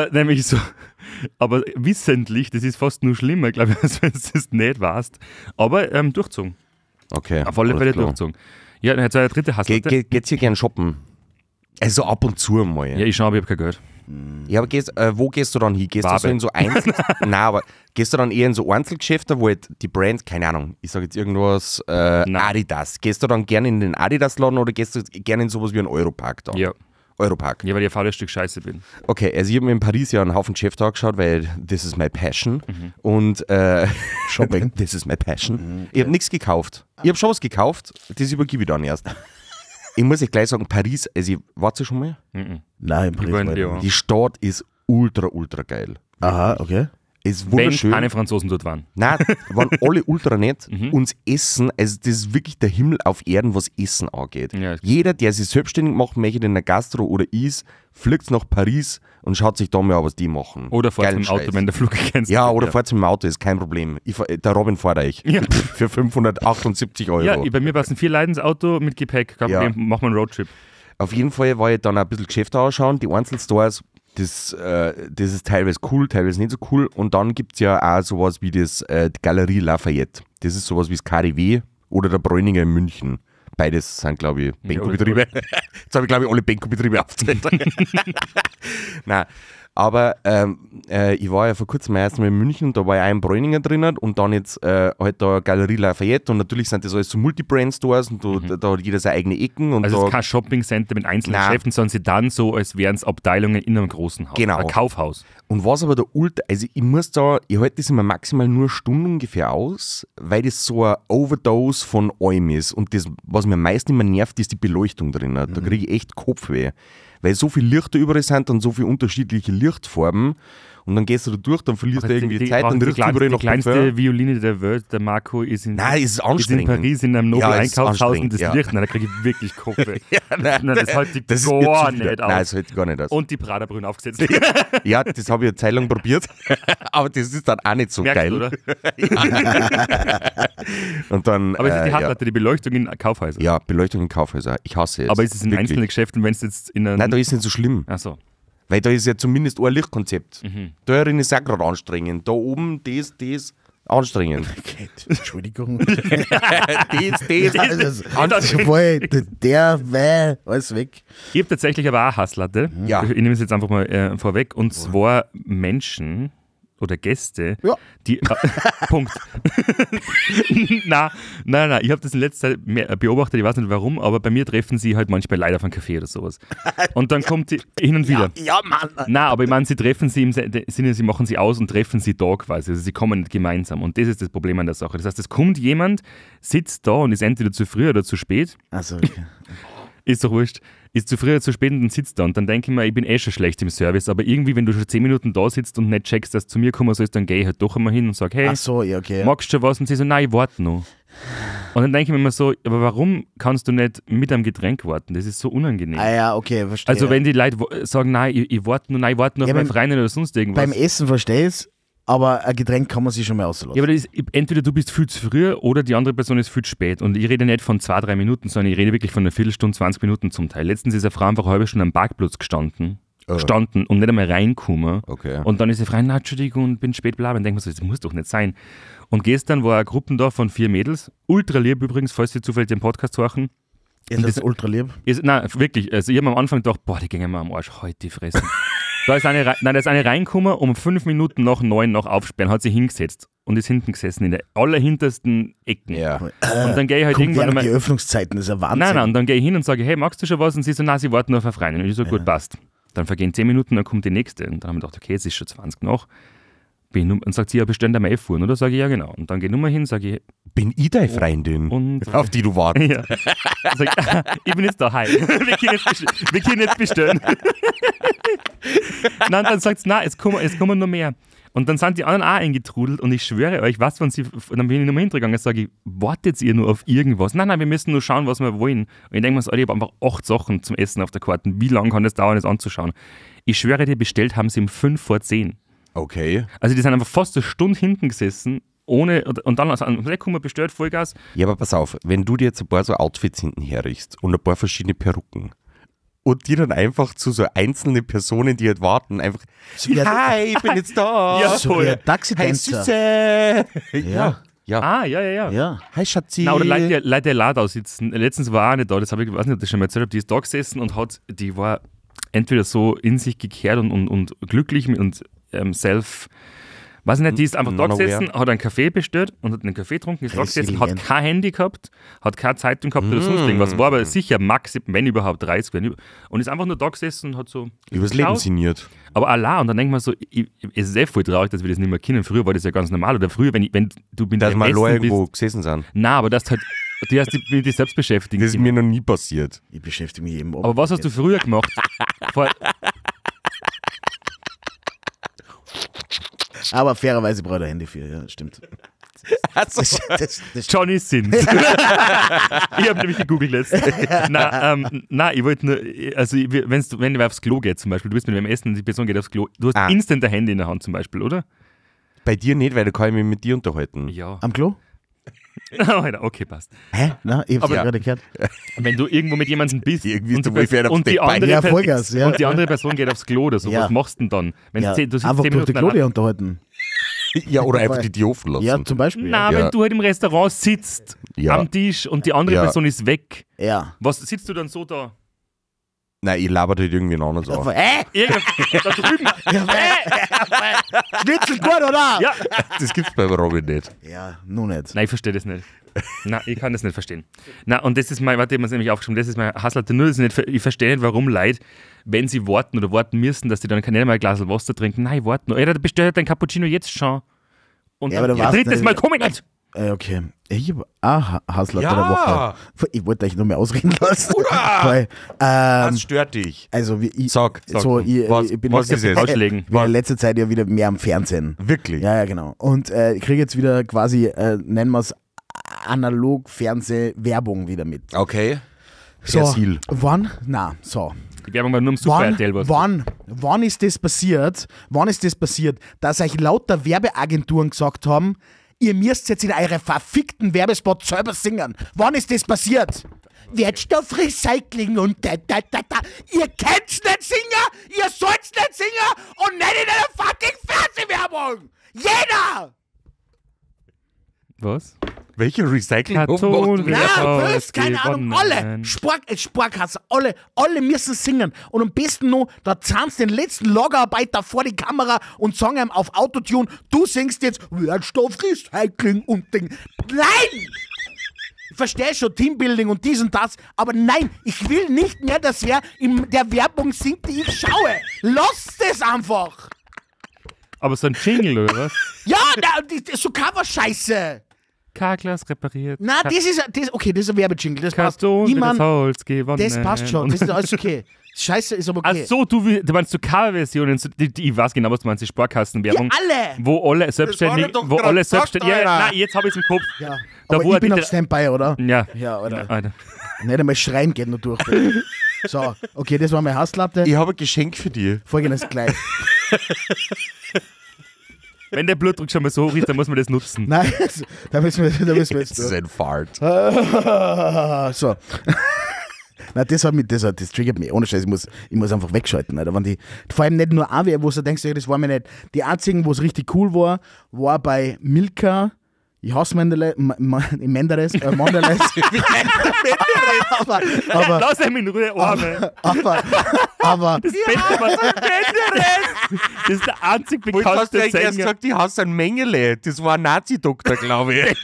Aber wissentlich, das ist fast nur schlimmer, glaube ich, als wenn du das nicht weißt. Aber durchzogen. Okay. Auf alle Fälle durchzogen. Ja, dann hat es eine dritte Hasslatte. Geht's hier gern shoppen? Also ab und zu mal. Ja, ich schaue, aber ich habe kein Geld. Ja, aber wo gehst du dann hin? Gehst Wabe. du so in so Nein, aber gehst du dann eher in so Einzelgeschäfte, wo halt die Brand, keine Ahnung, ich sage jetzt irgendwas, Adidas. Gehst du dann gerne in den Adidas-Laden oder gehst du gerne in sowas wie einen Europark da? Ja. Europark. Ja, weil ich ein faules Stück Scheiße bin. Okay, also ich habe mir in Paris ja einen Haufen Geschäfte angeschaut, weil this is my passion. Und Shopping. this is my passion. Ich habe nichts gekauft. Ich habe schon was gekauft, das übergebe ich dann erst. Ich muss euch gleich sagen, Paris, also wart ihr schon mal? Nein, im Ich war in Paris. Lyon. Die Stadt ist ultra, ultra geil. Aha, okay. Ist Wenn wunderschön. keine Franzosen dort waren. Nein, waren alle ultra nett. Und das Essen, also das ist wirklich der Himmel auf Erden, was Essen angeht. Ja. Jeder, der sich selbstständig macht, möchte in der Gastro oder ist, fliegt nach Paris und schaut sich da mal an, was die machen. Oder fahrt Geilen mit dem Auto, Scheiß. wenn der Flug kennst. Ja, oder fahrt mit dem Auto, ist kein Problem. Der Robin fährt euch. Ja. Für 578 Euro. Ja, bei mir passen 4 Leute ins Auto mit Gepäck. Kein Ja. Problem, machen wir einen Roadtrip. Auf jeden Fall war ich dann ein bisschen Geschäfte anschauen, die Einzelstores. Das ist teilweise cool, teilweise nicht so cool. Und dann gibt es ja auch sowas wie die Galerie Lafayette. Das ist sowas wie das KDW oder der Bräuninger in München. Beides sind, glaube ich, Benko-Betriebe. Jetzt habe ich, glaube ich, alle Benko-Betriebe aufgezählt. Nein, aber ich war ja vor kurzem erst mal in München und da war ja auch ein Bräuninger drinnen und dann jetzt halt da Galerie Lafayette und natürlich sind das alles so Multibrand-Stores und da hat jeder seine eigene Ecken. Und Also da, es ist kein Shopping-Center mit einzelnen Nein. Geschäften, sondern sie dann so, als wären es Abteilungen in einem großen Haus. Genau. Ein Kaufhaus. Und was aber der also ich halte das immer maximal nur eine Stunde ungefähr aus, weil das so eine Overdose von allem ist. Und das, was mir am meisten immer nervt, ist die Beleuchtung drin. Da kriege ich echt Kopfweh. Weil so viele Lichter überall sind und so viele unterschiedliche Lichtfarben. Und dann gehst du da durch, dann verlierst du irgendwie Zeit und riechst überall die noch kleinste Parfum. Violine der Welt, der Marco, ist in, Nein, es ist ist in anstrengend. Paris in einem Ja, es ist Nobel-Einkaufshaus und anstrengend, das ja. Licht, nein, da kriege ich wirklich Kopfweh. Nein, Das hält die das ist gar mir zu viel. nicht Nein, aus. das hält gar nicht aus. Und die Prada-Brühen aufgesetzt. Ja, das habe ich eine Zeit lang probiert, aber das ist dann auch nicht so Merkst geil. du, oder? Und dann, Aber es ist die ja. Hardlatte, die Beleuchtung in Kaufhäusern. Ja, Beleuchtung in Kaufhäusern. Ich hasse es. Aber ist es in Wirklich. einzelnen Geschäften, wenn es jetzt in einer... Nein, da ist es nicht so schlimm. Achso. Weil da ist ja zumindest ein Lichtkonzept. Mhm. Da drin ist auch gerade anstrengend. Da oben, das, anstrengend. Okay, Entschuldigung. Alles weg. Ich habe tatsächlich aber auch Hasslatte. Ja. Ich nehme es jetzt einfach mal vorweg. Und zwar Menschen oder Gäste, Ja. die... Punkt. Nein. Ich habe das in letzter Zeit mehr beobachtet, ich weiß nicht warum, aber bei mir treffen sie halt manchmal leider auf einen Café oder sowas. Und dann kommt sie hin und wieder. Ja, Mann. Nein, aber ich meine, sie treffen sie im Sinne, sie machen sie aus und treffen sie da quasi. Also sie kommen nicht gemeinsam. Und das ist das Problem an der Sache. Das heißt, es kommt jemand, sitzt da und ist entweder zu früh oder zu spät. Also, okay. Ist doch wurscht. Ist zu früh oder zu spät und dann sitzt da. Und dann denke ich mir, ich bin schon schlecht im Service. Aber irgendwie, wenn du schon 10 Minuten da sitzt und nicht checkst, dass du zu mir kommen sollst, dann gehe ich halt doch einmal hin und sage, hey, Ach so, ja, okay. magst du schon was? Und sie so, nein, ich warte noch. Und dann denke ich mir immer so, aber warum kannst du nicht mit einem Getränk warten? Das ist so unangenehm. Ah ja, okay, verstehe. Also wenn die Leute sagen, nein, ich warte nur auf Ja, meinen Freund oder sonst irgendwas. beim Essen verstehe ich es, aber ein Getränk kann man sich schon mal auslassen. Ja, aber das ist, entweder du bist viel zu früh oder die andere Person ist viel zu spät. Und ich rede nicht von 2-3 Minuten, sondern ich rede wirklich von einer Viertelstunde, 20 Minuten zum Teil. Letztens ist eine Frau einfach eine halbe Stunde am Parkplatz gestanden und nicht einmal reingekommen. Okay. Und dann ist die Frau, na, Entschuldigung, bin spät, bla. Und denkt man so, das muss doch nicht sein. Und gestern war eine Gruppe da von 4 Mädels, ultra lieb übrigens, falls sie zufällig den Podcast hören. Ihr seid ultra lieb. Nein, wirklich. Also ich habe am Anfang gedacht, boah, die gingen mir am Arsch, heute die Fresse. Da ist eine reingekommen, um 5 Minuten nach 9 nach Aufsperren, hat sie hingesetzt und ist hinten gesessen, in der allerhintersten Ecken. Ja. Und dann gehe ich halt Kommt irgendwann während die einmal... Öffnungszeiten, das ist ja Wahnsinn. Nein, und dann gehe ich hin und sage, hey, magst du schon was? Und sie so, nein, sie warten nur auf eine Freundin. Und ich so, gut, passt. Dann vergehen 10 Minuten, dann kommt die nächste. Und dann haben wir gedacht, okay, es ist schon 20 nach. Und sagt sie, ja, bestellen wir fuhren, oder? Sage ich, ja, genau. Und dann gehe ich nochmal hin, sage ich, Bin ich deine Freundin, und... auf die du wartest? Ja. Sag ich, ich bin jetzt da, hi. Wir können jetzt bestellen. Nein, dann sagt sie, nein, es kommen noch mehr. Und dann sind die anderen auch eingetrudelt und ich schwöre euch, dann bin ich nochmal hintergegangen und sage ich, wartet ihr nur auf irgendwas? Nein, wir müssen nur schauen, was wir wollen. Und ich denke mir so, ich habe einfach 8 Sachen zum Essen auf der Karte. Wie lange kann das dauern, das anzuschauen? Ich schwöre dir, bestellt haben sie um 5:10. Okay. Also die sind einfach fast eine Stunde hinten gesessen, ohne, und dann haben wir bestellt, Vollgas. Ja, aber pass auf, wenn du dir jetzt ein paar so Outfits hinten herrichst und ein paar verschiedene Perücken und die dann einfach zu so einzelnen Personen, die halt warten, einfach hi, ich bin jetzt da. Ja, So wie voll. ein Taxi-Tänzer. Süße. Ja. Ja. Ah, ja. Ja. Hi, Schatzi. Na, oder Leute, die allein da sitzen. Letztens war auch nicht da, das habe ich, weiß nicht, ob das schon mal erzählt habe, die ist da gesessen und die war entweder so in sich gekehrt und glücklich und weiß ich nicht, die ist einfach da gesessen, hat einen Kaffee bestellt und hat einen Kaffee getrunken, ist da gesessen, hat kein Handy gehabt, hat keine Zeitung gehabt oder sonst irgendwas, war aber sicher maximal, wenn überhaupt 30, und ist einfach nur da gesessen und hat so übers Leben geschaut. sinniert. Aber allein, und dann denkt man so, es ist voll traurig, dass wir das nicht mehr kennen. Früher war das ja ganz normal, oder früher, wenn du mit Dass dem wir Essen allein bist, irgendwo gesessen sind. nein, aber das halt, die hast dich selbst beschäftigt. Das ist mir noch nie passiert. Ich beschäftige mich eben. Aber was hast du früher gemacht? Aber fairerweise braucht er Handy für, ja, stimmt. Das Johnny Sins. Ich habe nämlich gegoogelt letztens. Nein, ich wollte nur, also wenn du aufs Klo gehst zum Beispiel, du bist mit dem Essen und die Person geht aufs Klo, du hast instant ein Handy in der Hand zum Beispiel, oder? Bei dir nicht, weil da kann ich mich mit dir unterhalten. Ja. Am Klo? Okay, passt. Hä? Na, ich hab's ja gerade gehört. Wenn du irgendwo mit jemandem bist Irgendwie ist und, der Wohlfahrt aufs und, die Deck bei. andere Ja, Vollgas, ja. und die andere Person geht aufs Klo oder so, Ja. was machst du denn dann? Wenn Ja, du sitzt einfach 10 durch die Minuten Klo unterhalten. Ja, oder einfach die Tür offen lassen. Ja, zum Beispiel. Na, Ja. wenn du halt im Restaurant sitzt, Ja. am Tisch und die andere Ja. Person ist weg, Ja. was sitzt du dann so da? Nein, ich laber halt irgendwie einen anderen so. Da drüben. Schnitzel gut, oder? Ja. Das gibt's bei Robin nicht. Ja, nur nicht. Nein, ich verstehe das nicht. Nein, ich kann das nicht verstehen. Na, und das ist mein, warte, ich habe es nämlich aufgeschrieben, das ist mein Hasslatte nur, ich verstehe nicht, warum Leute, wenn sie warten oder warten müssen, dass die dann nicht mal ein Glas Wasser trinken. Nein, warten nur. Ey, bestell dein Cappuccino jetzt schon. Und Ja, dann, aber du weißt drittes nicht- Mal komme ich nicht. Okay. Ich habe auch Haslatte Ja. der Woche. Ich wollte euch nur mehr ausreden lassen. Weil, Was stört dich? also, ich Sag. so, Was- ich bin was ist es? Ausschlägen. Ich bin in letzter Zeit ja wieder mehr am Fernsehen. Wirklich? Ja, genau. Und ich kriege jetzt wieder quasi, nennen wir es, Analog-Fernseh-Werbung wieder mit. Okay. So, Persil. wann? Na, so. Die Werbung war nur im Super RTL was. Wann ist das passiert? Wann ist das passiert, dass euch lauter Werbeagenturen gesagt haben, ihr müsst jetzt in eure verfickten Werbespots selber singen? Wann ist das passiert? Wertstoffrecycling und da. Ihr könnt's nicht singen, ihr sollt's nicht singen und nicht in einer fucking Fernsehwerbung! Jeder! Was? Welche Recycling? Karton- Na, Ja, was? Keine Ahnung, gewonnen. alle Sparkasse, alle müssen singen. Und am besten noch, da zahnst den letzten Lagerarbeiter vor die Kamera und sagen ihm auf Autotune, du singst jetzt Wertstoffrecycling und Ding. Nein! Ich verstehe schon Teambuilding und dies und das, aber nein, ich will nicht mehr, dass wer in der Werbung singt, die ich schaue. Lasst es einfach! Aber so ein Jingle oder was? Ja, so Cover-Scheiße. K-Glas repariert. Na, das ist ein Werbejingle, das passt. Karton Ich mit das mein, Holz gewonnen. das passt schon, das ist alles okay. Scheiße ist aber okay. Ach so, du meinst so Cover-Versionen, ich weiß genau, was du meinst, die Sparkassenwerbung. Ja, alle! Wo alle selbstständig, doch grad gesagt, ja, Alter. nein, jetzt habe ich es im Kopf. Ja, Da aber wo ich bin er auf Standby, oder? Ja. Ja, oder? Alter. Nicht einmal schreien geht nur durch. So, okay, das war meine Hasslatte. Ich habe ein Geschenk für dich. Folgendes gleich. Wenn der Blutdruck schon mal so hoch ist, dann muss man das nutzen. Nein, da müssen wir jetzt Das ist durch. ein Fart. So. Nein, das triggert mich. Ohne Scheiß, ich muss einfach wegschalten. Alter. Wenn vor allem nicht nur eine, wo du denkst, ja, das war mir nicht. Die einzigen, wo es richtig cool war bei Milka. Ich hasse Menderes. Menderes. aber Lass ihn in Ruhe, Arme. aber Das Beste, was das ist der einzig Du hast bekannte ja erst Sänger. gesagt, ich hasse ein Mengele. Das war ein Nazi-Doktor, glaube ich.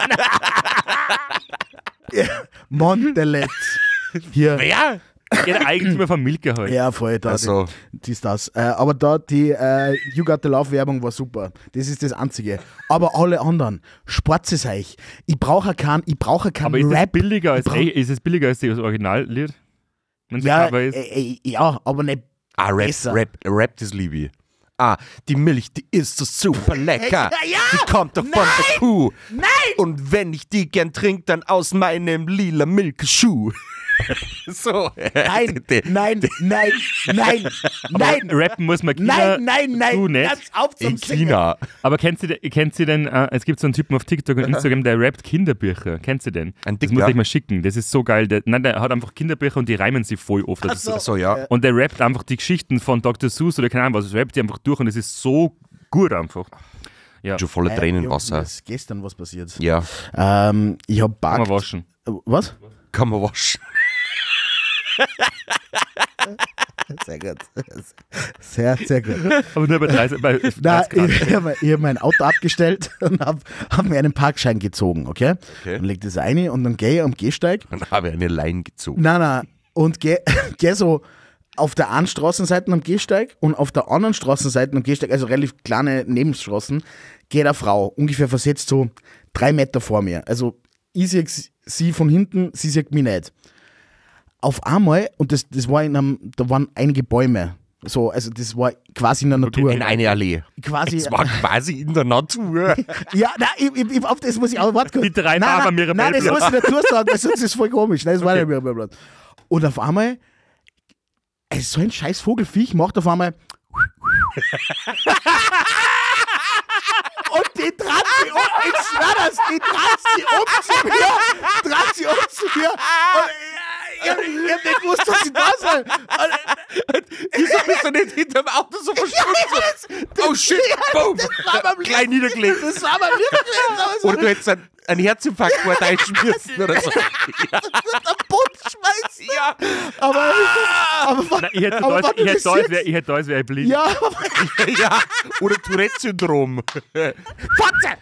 Mondelez. Hier. Wer? Ja, der Eigentümer von Milka halt. Ja, voll, da. Also. Das. Aber da, die You Got the Love Werbung war super. Das ist das Einzige. Aber alle anderen, Sport ist euch. Ich brauche keinen Aber ist es Rap. billiger als das Originallied? Wenn es Ja, Cover ist? ja, aber nicht Ah, besser. Rap, das liebe ich. Die Milch, die ist so super lecker. Ja, die kommt doch von der Kuh. Nein! Und wenn ich die gern trinke, dann aus meinem lila Milchschuh. So. Nein. Rappen muss man China. Nein. Du nicht. Ganz auf zum In Singen. China. Aber kennt ihr denn, es gibt so einen Typen auf TikTok und Instagram, der rappt Kinderbücher. Kennt ihr den? Ein Das Dicker? muss ich mal schicken. Das ist so geil. Der hat einfach Kinderbücher und die reimen sich voll oft. Das ist so. So, ja. Und der rappt einfach die Geschichten von Dr. Seuss oder keine Ahnung was, rappt die einfach durch und es ist so gut einfach. Ja, Schon voller Mir Tränenwasser. ist gestern was passiert. Ja, Ich habe kann man backt. waschen. Was? kann man waschen. Sehr gut. Sehr, sehr gut. Aber nur bei 30 Nein, 30 Grad. ich habe mein Auto abgestellt und hab mir einen Parkschein gezogen, okay? Und leg das rein und dann gehe ich am Gehsteig. Dann habe ich eine Leine gezogen. Nein, und geh so auf der einen Straßenseite am Gehsteig und auf der anderen Straßenseite am Gehsteig, also relativ kleine Nebenstraßen, geht eine Frau, ungefähr versetzt so 3 Meter vor mir. Also ich sehe sie von hinten, sie sieht mich nicht. Auf einmal, und das war da waren einige Bäume. So, also das war quasi in der Natur. In eine Allee. Quasi. Es war quasi in der Natur. Ja, nein, auf das muss ich auch warten. Die 3 Farben Nein, das muss ich dazu sagen, weil sonst ist es voll komisch. Nein, das war nicht Mirabellblatt. Und auf einmal, so ein scheiß Vogelfiech macht auf einmal. Und die trat sie um, ich schwör das, die trat sie um zu mir. Und ich hab nicht gewusst, dass sie da soll. Wieso bist du nicht hinterm Auto so verschwunden? Oh shit, boom. Klein niedergelegt. Das war beim Niedergelegt. Oder du hättest einen Herzinfarkt vordeutschen müssen oder so. Am Boden schmeißen. Ja. Aber Nein, ich hätte aber da, wenn du das siehst- als wäre ich blind. ja, Ja. Oder Tourette-Syndrom. Fotze!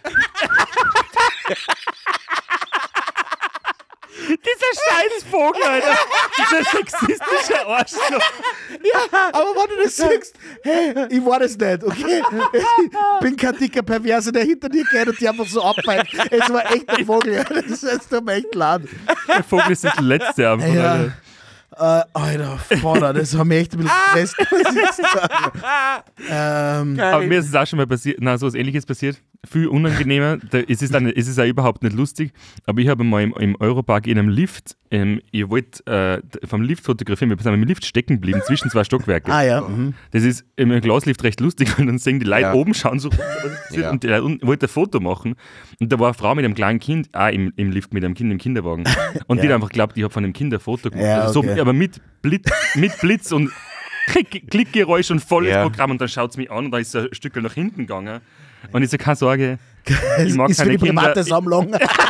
Dieser scheiß Vogel, Alter. Dieser sexistische Arschloch. Aber wenn du das siehst, hey, ich war das nicht, okay? Ich bin kein dicker Perverser, der hinter dir geht und die einfach so abfällt. Es war echt ein Vogel, das tut mir echt leid. Der Vogel ist das Letzte einfach. Ja. Alter. Alter, Vater, das hat mich echt ein bisschen gestresst, muss ich sagen. Aber mir ist es auch schon mal passiert, so was Ähnliches passiert. Viel unangenehmer. Es ist auch überhaupt nicht lustig. Aber ich habe mal im Europark in einem Lift, ich wollte vom Lift fotografieren, wir sind im Lift stecken geblieben, zwischen 2 Stockwerke. Ah ja, mhm. Das ist im Glaslift recht lustig, weil dann sehen die Leute Ja. oben, schauen so runter, was ist passiert, Ja. und die Leute unten wollten ein Foto machen. Und da war eine Frau mit einem kleinen Kind, auch im Lift mit einem Kind im Kinderwagen. Und die hat einfach geglaubt, ich habe von einem Kind ein Foto gemacht. Ja, Also okay. so, aber mit Blitz und Klickgeräusch und volles Ja. Programm. Und dann schaut es mich an und da ist so ein Stück nach hinten gegangen. Und ich so, keine Sorge, ich mag Ist für keine die private Kinder. Sammlung.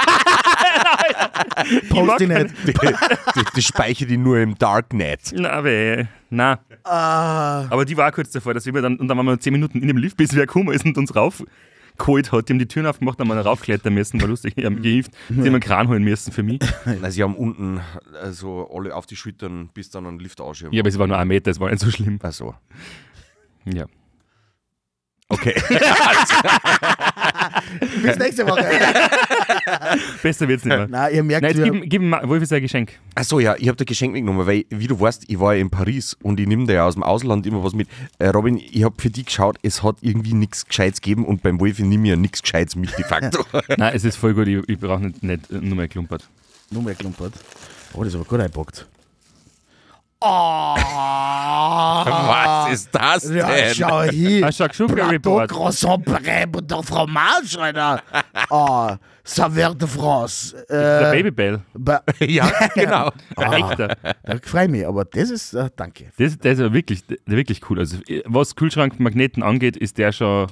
Post ich nicht. Die speichere die nur im Darknet. Nein. Aber die war kurz davor, dass wir dann, und dann waren wir 10 Minuten in dem Lift, bis wer gekommen ist und uns raufgeholt hat. Die haben die Türen aufgemacht, dann haben wir raufklettern müssen, war lustig. Die haben gehieft, die haben einen Kran holen müssen für mich. Also sie haben unten also alle auf die Schultern bis dann an den Lift ausschirmen. Ja, aber es war nur 1 Meter, es war nicht so schlimm. Also. Ja. Okay. Bis nächste Woche. Besser wird's nicht mehr. Nein, ihr merkt, Nein, jetzt gib ihm Wolfi sein Geschenk. Achso, ja, ich habe das Geschenk mitgenommen, weil, wie du weißt, ich war ja in Paris und ich nehme da ja aus dem Ausland immer was mit. Robin, ich habe für dich geschaut, es hat irgendwie nichts Gescheites gegeben und beim Wolfi nehme ich ja nichts Gescheites mit, de facto. Nein, es ist voll gut, ich brauche nicht nur mehr Klumpert. Nur mehr Klumpert. Oh, das ist aber gut eingepackt. Was ist das denn? Ja, schau hier. Hast du schon Plateau Report? Croissant Brème und der Fromage, Alter. Saveur de France. Der Babybell. Ja, genau. Ein echter. Da freue ich mich, aber das ist, danke. Das ist ja wirklich cool. Also, was Kühlschrankmagneten angeht, ist der schon.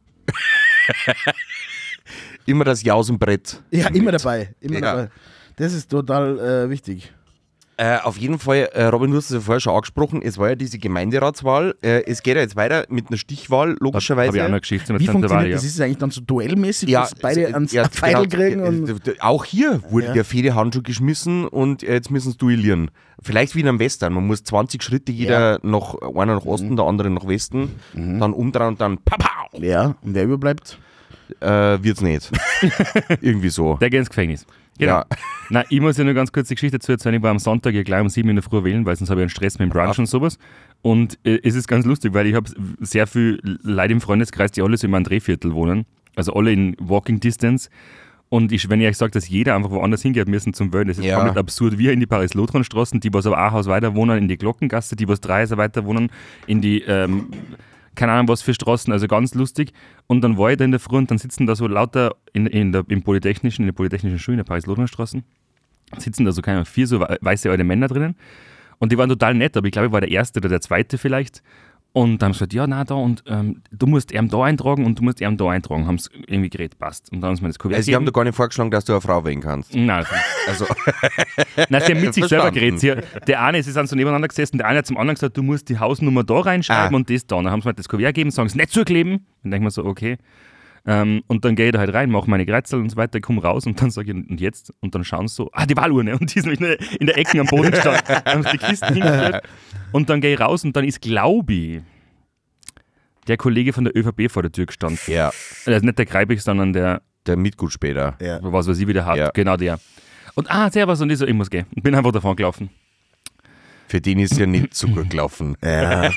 Immer das Jausenbrett. Ja, immer dabei. Immer Ja. dabei. Das ist total wichtig. Auf jeden Fall, Robin, du hast es ja vorher schon angesprochen, es war ja diese Gemeinderatswahl. Es geht ja jetzt weiter mit einer Stichwahl, logischerweise. Habe ich auch noch Geschichte mit Wie Santa funktioniert Wahl, das? Ist es eigentlich dann so duellmäßig, Ja, dass beide ans ja, Pfeil genau. kriegen? Und Auch hier wurde Ja. der Fehdehandschuh geschmissen und jetzt müssen sie duellieren. Vielleicht wie in einem Western. Man muss 20 Schritte, jeder noch einer nach Osten, der andere nach Westen, dann umdrehen und dann papau, ja, und wer überbleibt? wird's nicht. Irgendwie so. Der geht ins Gefängnis. Ja. Nein, ich muss ja nur ganz kurz die Geschichte dazu erzählen. Ich war am Sonntag ja gleich um 7 in der Früh wählen, weil sonst habe ich einen Stress mit dem Brunch und sowas. Und es ist ganz lustig, weil ich habe sehr viel Leute im Freundeskreis, die alle so im André-Viertel wohnen. Also alle in Walking Distance. Und wenn ich euch sage, dass jeder einfach woanders hingeht müssen zum Wählen, das ist komplett absurd. Wir in die Paris-Lothran-Straßen, die was aber ein Haus weiter wohnen, in die Glockengasse, die was 3 Häuser weiter wohnen, in die, keine Ahnung was für Straßen, also ganz lustig. Und dann war ich da in der Früh und dann sitzen da so lauter in der Polytechnischen Schule, in der Paris-Lothran-Straßen, sitzen da so, keine Ahnung, 4 so weiße alte Männer drinnen. Und die waren total nett, aber ich glaube, ich war der Erste oder der Zweite vielleicht. Und dann haben sie gesagt, ja, na da und du musst ihm da eintragen und du musst ihm da eintragen. Haben sie irgendwie geredet, passt. Und dann haben sie mir das Kuvert Also, sie haben da gar nicht vorgeschlagen, dass du eine Frau wählen kannst. Nein, Also, nein, sie haben mit sich selber Verstanden. geredet. Der eine, sie sind so nebeneinander gesessen, der eine hat zum anderen gesagt, du musst die Hausnummer da reinschreiben und das da. Und dann haben sie mir das Kuvert gegeben, sagen sie nicht zukleben. Dann denke ich mir so, okay. Und dann gehe ich da halt rein, mache meine Kreuzel und so weiter, komme raus und dann sage ich, und jetzt? Und dann schauen sie so, die Wahlurne. Und die ist nämlich in der Ecke am Boden gestanden. Dann haben sie die Kisten hingestellt. Und dann gehe ich raus und dann ist, glaube ich, der Kollege von der ÖVP vor der Tür gestanden. ja, Also nicht der Greibig, sondern der, der Mitgut später. Ja. was weiß ich, wie der hat. Ja. Genau der. Und servus, und ich so, ich muss gehen. Und bin einfach davon gelaufen. Für den ist ja nicht so gut gelaufen. Ja.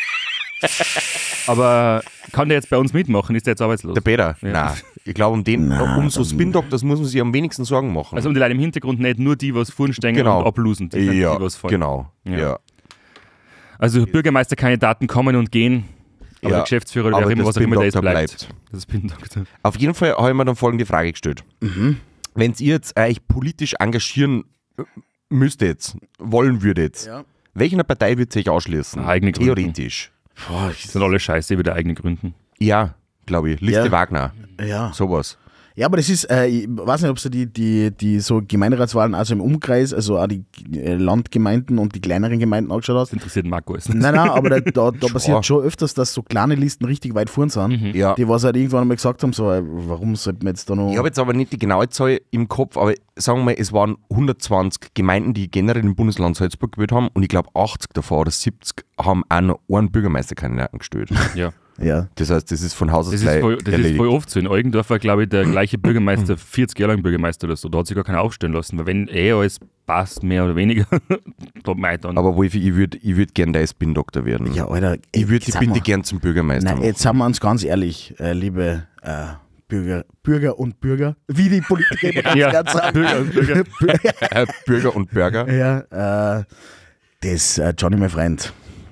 Aber kann der jetzt bei uns mitmachen? Ist der jetzt arbeitslos? Der Peter? Ja. Nein. Ich glaube, um so Spin-Doctors muss man sich am wenigsten Sorgen machen. Also um die Leute im Hintergrund nicht, nur die, was vorn stehen Genau. und ablosen, die, die was fallen. genau. Ja. Ja. Also Bürgermeisterkandidaten kommen und gehen, aber Ja. der Geschäftsführer oder Aber wer immer, der was auch immer der ist, Spin-Doktor bleibt. bleibt. Das Spin-Doktor. Auf jeden Fall habe ich mir dann folgende Frage gestellt. Wenn ihr jetzt euch politisch engagieren müsstet, wollen würdet, Ja. welcher Partei würdet ihr euch ausschließen? Eigene Gründen. Theoretisch. Boah, Das sind alle scheiße, wieder eigene Gründen. Ja, glaube ich. Liste Ja. Wagner. ja. Sowas. Ja, aber das ist, ich weiß nicht, ob du die so Gemeinderatswahlen, also im Umkreis, also auch die Landgemeinden und die kleineren Gemeinden angeschaut hast. Das interessiert Marco alles. Nein, aber da passiert schon öfters, dass so kleine Listen richtig weit vorn sind, Ja. die was halt irgendwann einmal gesagt haben, so, warum sollten wir jetzt da noch... Ich habe jetzt aber nicht die genaue Zahl im Kopf, aber sagen wir mal, es waren 120 Gemeinden, die generell im Bundesland Salzburg gewählt haben und ich glaube 80 davon oder 70 haben auch noch einen Bürgermeisterkandidaten gestellt. Ja. ja. Das heißt, das ist von Haus aus Das gleich ist voll erledigt. oft so. In Eugendorf war, glaube ich, der gleiche Bürgermeister, 40 Jahre lang Bürgermeister oder so. Da hat sich gar keiner aufstellen lassen, weil wenn alles passt, mehr oder weniger, da mei dann. Aber Wolfi, ich würd gern der Spin-Doktor werden. Ja, Alter. Ich würde dich jetzt bitte sind wir- gern zum Bürgermeister Nein, machen. jetzt sagen wir uns ganz ehrlich, liebe Bürger und Bürger, wie die Politiker immer ganz Ja, gern sagen. Bürger und Bürger. Bürger und Burger. Ja, das, Johnny, mein Freund.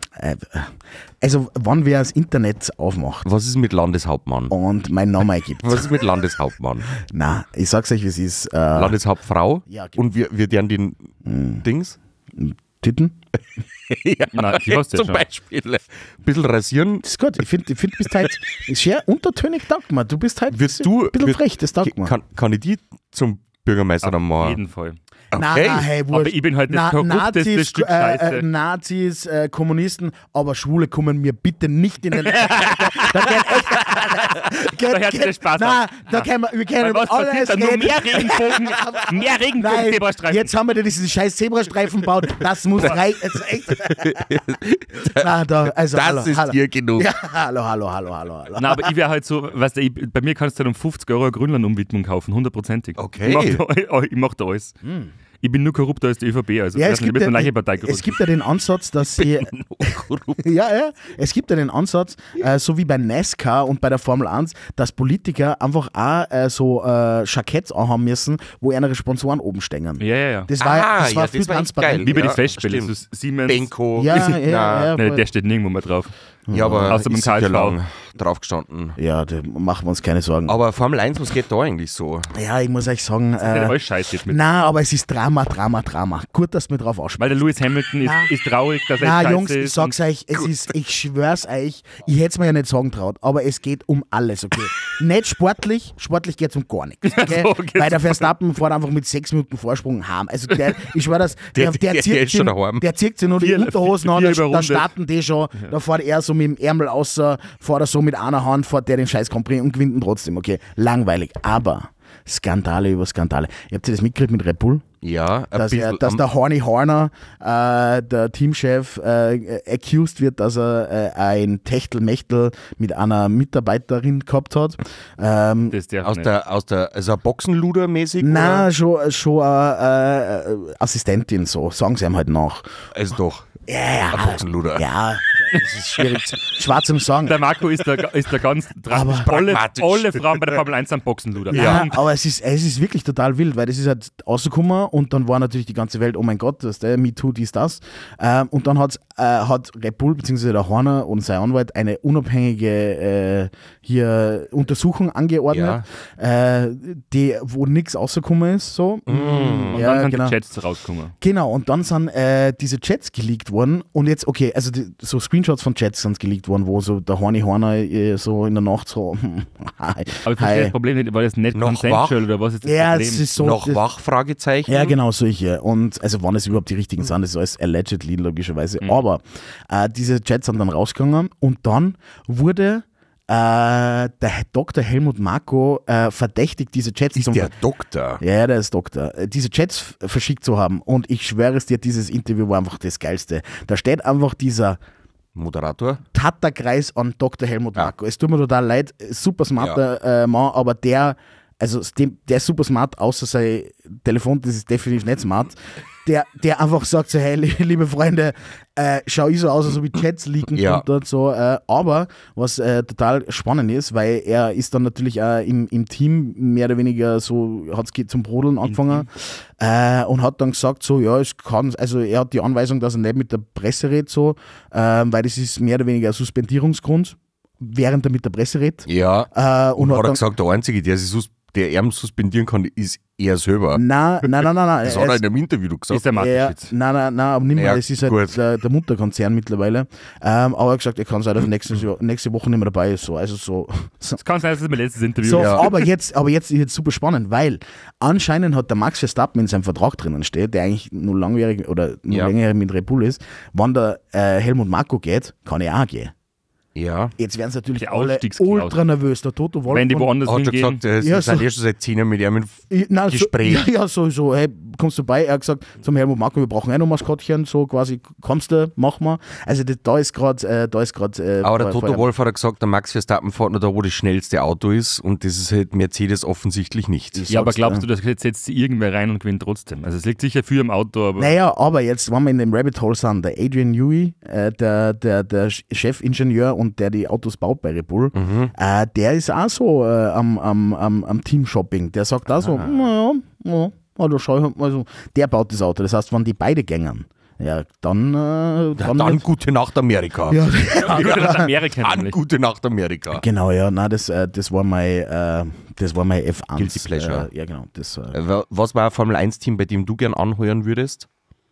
Also, wann wer das Internet aufmacht Was ist mit Landeshauptmann? und meinen Namen eingibt. Was ist mit Landeshauptmann? Nein, ich sag's euch, wie es ist. Landeshauptfrau? ja, genau. Und wir deren den Dings? Titten? Ja, Nein, die hast du ja zum schon. Beispiel. Ein bisschen rasieren. Das ist gut. Ich finde, du bist halt sehr untertönig, taugt mir. Du bist halt Wirst du- ein bisschen wird- frech, das taugt mir. Kann ich die zum Bürgermeister dann Auf machen? jeden Fall. Okay. Nein, hey, Aber ich bin halt das korrupteste Stück Scheiße. Nazis, Kommunisten, aber Schwule kommen mir bitte nicht in den... da Da hört sich der Spaß Nein, an. da können wir können Weil über was passiert alles dann? Nur reden. mehr Regenbogen, mehr Nein, Regenbogen-Zebrastreifen. jetzt haben wir dir diesen scheiß Zebrastreifen gebaut. Das muss rein. Also echt. Nein, also, Das hallo, ist hallo. dir genug. Ja, hallo. Nein, aber ich wäre halt so, weißt du, bei mir kannst du dann um 50 € eine Grünland-Umwidmung kaufen, 100%. Okay. Ich mach da alles. Ich bin nur korrupter als die ÖVP, also Ja, das ist eine gleiche Partei es gibt ja den Ansatz, dass sie. Es gibt ja den Ansatz, so wie bei NASCAR und bei der Formel 1, dass Politiker einfach auch so Jacketts anhaben müssen, wo ihre Sponsoren oben stehen. Ja. Das war viel echt transparent. Wie bei Ja, den Festspielen, stimmt. so Siemens. Benko. Ja. Nein, der steht nirgendwo mehr drauf. Ja, aber Außer beim ist sicher KSV. lang drauf gestanden. Ja, da machen wir uns keine Sorgen. Aber Formel 1, was geht da eigentlich so? Ja, ich muss euch sagen, Das ist alles scheiße jetzt mit. nein, aber es ist Drama. Gut, dass du mich drauf Weil aussprichst. der Lewis Hamilton ist traurig, dass er Na, scheiße Jungs, ich ist. sag's euch, ich schwör's euch, ich hätte es mir ja nicht sagen traut, aber es geht um alles, okay? Nicht sportlich geht's um gar nichts, okay? so geht's Weil der Verstappen fährt einfach mit 6 Minuten Vorsprung heim. Also ich schwör das, der ist schon daheim. zieht sich nur die Vier Unterhosen an, da überrundet. starten die schon, da fährt er so mit dem Ärmel außer, fährt er so mit einer Hand, fährt der den scheiß Grand Prix und gewinnt ihn trotzdem, okay? Langweilig, aber Skandale über Skandale. Ihr habt ihr das mitgekriegt mit Red Bull? Ja, ein dass bisschen der Horny Horner, der Teamchef, accused wird, dass er ein Techtelmechtel mit einer Mitarbeiterin gehabt hat. Das darf aus nicht. der, also ein Boxenluder-mäßig? Nein, schon eine Assistentin, so, sagen sie ihm halt nach. Also doch, Ja, ein Boxenluder. ja, das ist schwierig, schwer zum sagen. Der Marco ist da ganz drastisch. Pragmatisch. Alle Frauen bei der Formel 1 sind Boxenluder. Ja, aber es ist wirklich total wild, weil das ist halt rausgekommen und dann war natürlich die ganze Welt, oh mein Gott, Me Too, dies, das. Und dann hat Red Bull bzw. der Horner und sein Anwalt eine unabhängige Untersuchung angeordnet, wo nichts rausgekommen ist. So. Und Ja, dann sind genau. die Chats rausgekommen. Genau, und dann sind diese Chats geleakt worden und jetzt, okay, also so Screenshots von Chats sind geleakt worden, wo so der Horny Horner so in der Nacht so Aber ich verstehe das Problem nicht, war das nicht Noch consensual oder was ist das ja, Problem? es ist so. Noch wach, Fragezeichen? Ja, genau, solche. Und also wann es überhaupt die richtigen sind, das ist alles allegedly, logischerweise. Aber diese Chats sind dann rausgegangen und dann wurde der Dr. Helmut Marko verdächtigt, diese Chats Ist der Doktor? Ja, der ist Doktor. Diese Chats verschickt zu haben. Und ich schwöre es dir, dieses Interview war einfach das Geilste. Da steht einfach dieser Moderator? Tatterkreis an Dr. Helmut Marko. Es tut mir total leid, super smarter Mann, aber der ist super smart, außer sein Telefon, das ist definitiv nicht smart. Der einfach sagt so, hey, liebe Freunde, schau ich so aus, als ob ich Chats leaken könnte und so. Aber was total spannend ist, weil er ist dann natürlich auch im Team mehr oder weniger so, hat es zum Brodeln angefangen und hat dann gesagt so, ja, es kann, also er hat die Anweisung, dass er nicht mit der Presse redet, so, weil das ist mehr oder weniger ein Suspendierungsgrund, während er mit der Presse redet. Ja. Und hat er dann gesagt, der Einzige, der er suspendieren kann, ist er selber. Nein. Das hat er in einem Interview gesagt. Ist der Marco Ja, jetzt. nein, aber nicht mehr. Ja, das ist halt gut. der Mutterkonzern mittlerweile. Aber er hat gesagt, er kann sein, dass er nächste Woche nicht mehr dabei ist. So. Also so. Es kann sein, dass das mein letztes Interview So, ist. aber jetzt ist es super spannend, weil anscheinend hat der Max Verstappen in seinem Vertrag drinnen steht, der eigentlich nur langjährig oder nur länger mit Red Bull ist, wenn der Helmut Marko geht, kann er auch gehen. Ja. Jetzt werden sie natürlich Die alle Ausstiegsklausel. ultra nervös. Der Toto Wolff. Wenn die woanders Hat schon hingehen. gesagt, sie Ja, sind so- ja schon seit 10 Jahren mit ihm Nein, Gespräch. So, hey, kommst du bei? Er hat gesagt zum Helmut Marko, wir brauchen noch Maskottchen, so quasi, kommst du, mach mal. Also da ist gerade. Aber der Toto Wolff hat gesagt, der Max Verstappen fährt nur da, wo das schnellste Auto ist und das ist halt Mercedes offensichtlich nicht. Ja, aber glaubst du, dass jetzt setzt sich irgendwer rein und gewinnt trotzdem? Also es liegt sicher viel im Auto, aber Naja, aber jetzt, wenn wir in dem Rabbit Hole sind, der Adrian Newey, der Chefingenieur und der die Autos baut bei Red Bull, der ist auch so am Team-Shopping. Der sagt auch so, also schau ich halt mal so. Der baut das Auto. Das heißt, wenn die beide gängern, ja, dann Dann gute Nacht Amerika. ja, wie wird das Amerika Dann nämlich? gute Nacht Amerika. genau, ja, nein, das war mein F1. Guilty Pleasure. Ja, genau. Das, Was war ein Formel-1-Team, bei dem du gern anheuern würdest?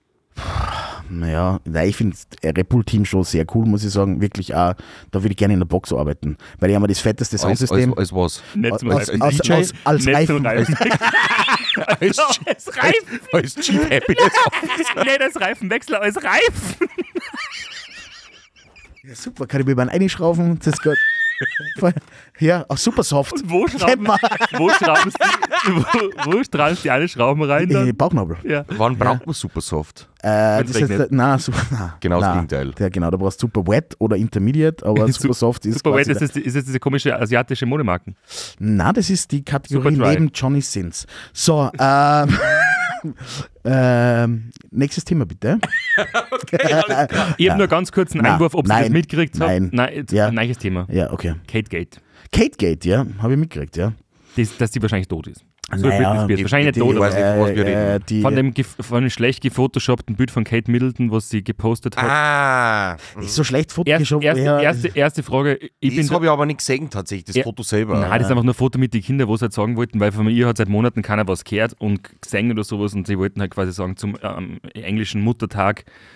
naja, ich finde das Red Bull-Team schon sehr cool, muss ich sagen. Wirklich auch, da würde ich gerne in der Box arbeiten. Weil die haben ja das fetteste Soundsystem. Als was? Nicht zum Als Reifen. als Nicht zum Reifen. Als Als Reifen. als Chief Happiness. Nicht als Reifenwechsler, als Reifen. Ja, super, kann ich mir beim einschrauben? Das ist gut. Ja, auch super soft. Wo schrauben, wo strahlen die alle Schrauben rein dann? Bauchnabel. Ja. Wann braucht man Supersoft? Das regnet. ist, nein, super, nein, Genau das nein. Gegenteil. Ja, genau, da brauchst du super wet oder intermediate, aber super soft ist Super, quasi ist jetzt diese komische asiatische Modemarken. Nein, das ist die Kategorie Super dry. neben Johnny Sins. So, nächstes Thema bitte. Ich habe nur ganz kurz einen Nein, Einwurf, ob Sie das nein, mitgekriegt haben. nein. Nein, Ja. ein neues Thema. Ja, okay. Kate Gate. Kate Gate, ja, habe ich mitgekriegt, ja. Dass die wahrscheinlich tot ist. So Naja, Britney Spears. Wahrscheinlich nicht die- tot, aber weiß nicht, was wir reden. von dem schlecht gefotoshoppten Bild von Kate Middleton, was sie gepostet hat. Ah, Ist so schlecht Photoshop. Erste Frage. das habe ich aber nicht gesehen tatsächlich, das Ja. Foto selber. Nein, das ist einfach nur ein Foto mit den Kindern, wo sie halt sagen wollten, weil von ihr hat seit Monaten keiner was gehört und gesehen oder sowas und sie wollten halt quasi sagen, zum englischen Muttertag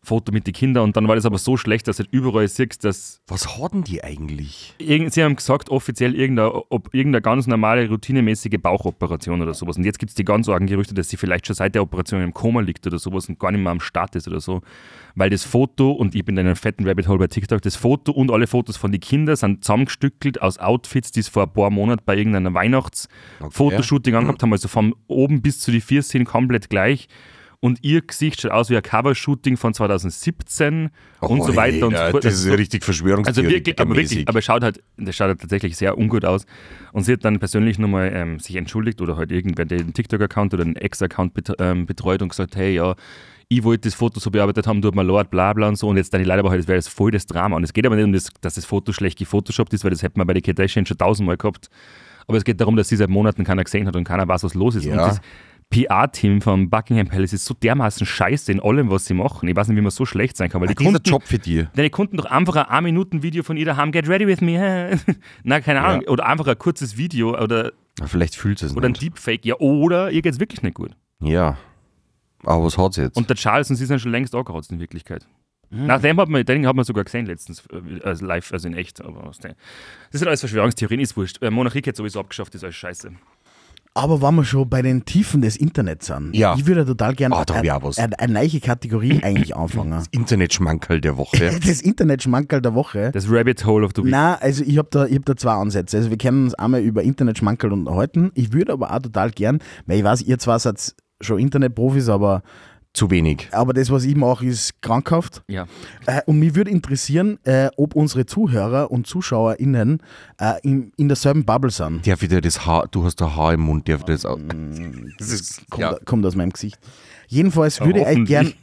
Foto mit den Kindern und dann war das aber so schlecht, dass du halt überall siehst, dass Was hatten die eigentlich? sie haben gesagt, offiziell irgendeine ganz normale, routinemäßige Bauchoperation oder sowas. Und jetzt gibt es die ganz argen Gerüchte, dass sie vielleicht schon seit der Operation im Koma liegt oder sowas und gar nicht mehr am Start ist oder so. Weil das Foto, und ich bin in einem fetten Rabbit Hole bei TikTok, das Foto und alle Fotos von den Kindern sind zusammengestückelt aus Outfits, die es vor ein paar Monaten bei irgendeiner Weihnachtsfotoshooting angehabt haben. Also von oben bis zu die Füße sind komplett gleich. Und ihr Gesicht schaut aus wie ein Covershooting von 2017 und so weiter und so fort. Das ist ja richtig Also Verschwörungstheorie. wirklich, aber wirklich, aber das schaut halt tatsächlich sehr ungut aus. Und sie hat dann persönlich nochmal sich entschuldigt oder halt irgendwer den TikTok-Account oder den Ex-Account betreut und gesagt, hey, ja, ich wollte das Foto so bearbeitet haben, tut mir leid, bla bla und so. Und jetzt dann die Leute, das wäre das voll das Drama. Und es geht aber nicht um das, dass das Foto schlecht gefotoshoppt ist, weil das hätten wir bei den Kardashians schon 1000-mal gehabt. Aber es geht darum, dass sie seit Monaten keiner gesehen hat und keiner weiß, was los ist. Ja. Und das PR-Team vom Buckingham Palace ist so dermaßen scheiße in allem, was sie machen. Ich weiß nicht, wie man so schlecht sein kann. Weil Dieser Job für die. die konnten doch einfach ein 1-Minuten-Video von ihr daheim, get ready with me. Na, keine Ahnung. Ja. Oder einfach ein kurzes Video oder Vielleicht fühlt es ein nicht. Deepfake. Ja, oder ihr geht's wirklich nicht gut. Ja. Aber was hat sie jetzt? Und der Charles und sie sind schon längst angeratzt in Wirklichkeit. Den hat man sogar gesehen letztens, live, also in echt. Aber das sind alles Verschwörungstheorien, ist wurscht. Monarchie hat sowieso abgeschafft, ist alles scheiße. Aber wenn wir schon bei den Tiefen des Internets sind, Ja. ich würde total gerne da hab ich auch was. eine neue Kategorie eigentlich anfangen. Internetschmankerl der Woche. Das Internetschmankerl der Woche. Das Rabbit Hole of the Week. Nein, also ich hab da zwei Ansätze. Also wir können uns einmal über Internetschmankerl unterhalten. Ich würde aber auch total gern, weil ich weiß, ihr zwar seid schon Internetprofis, aber Zu wenig. das, was ich mache, ist krankhaft. Ja. Und mich würde interessieren, ob unsere Zuhörer und ZuschauerInnen in derselben Bubble sind. Darf ich dir das Haar, du hast ein Haar im Mund, darf ich das auch. Das ist, Kommt aus meinem Gesicht. Jedenfalls würde ich euch gern,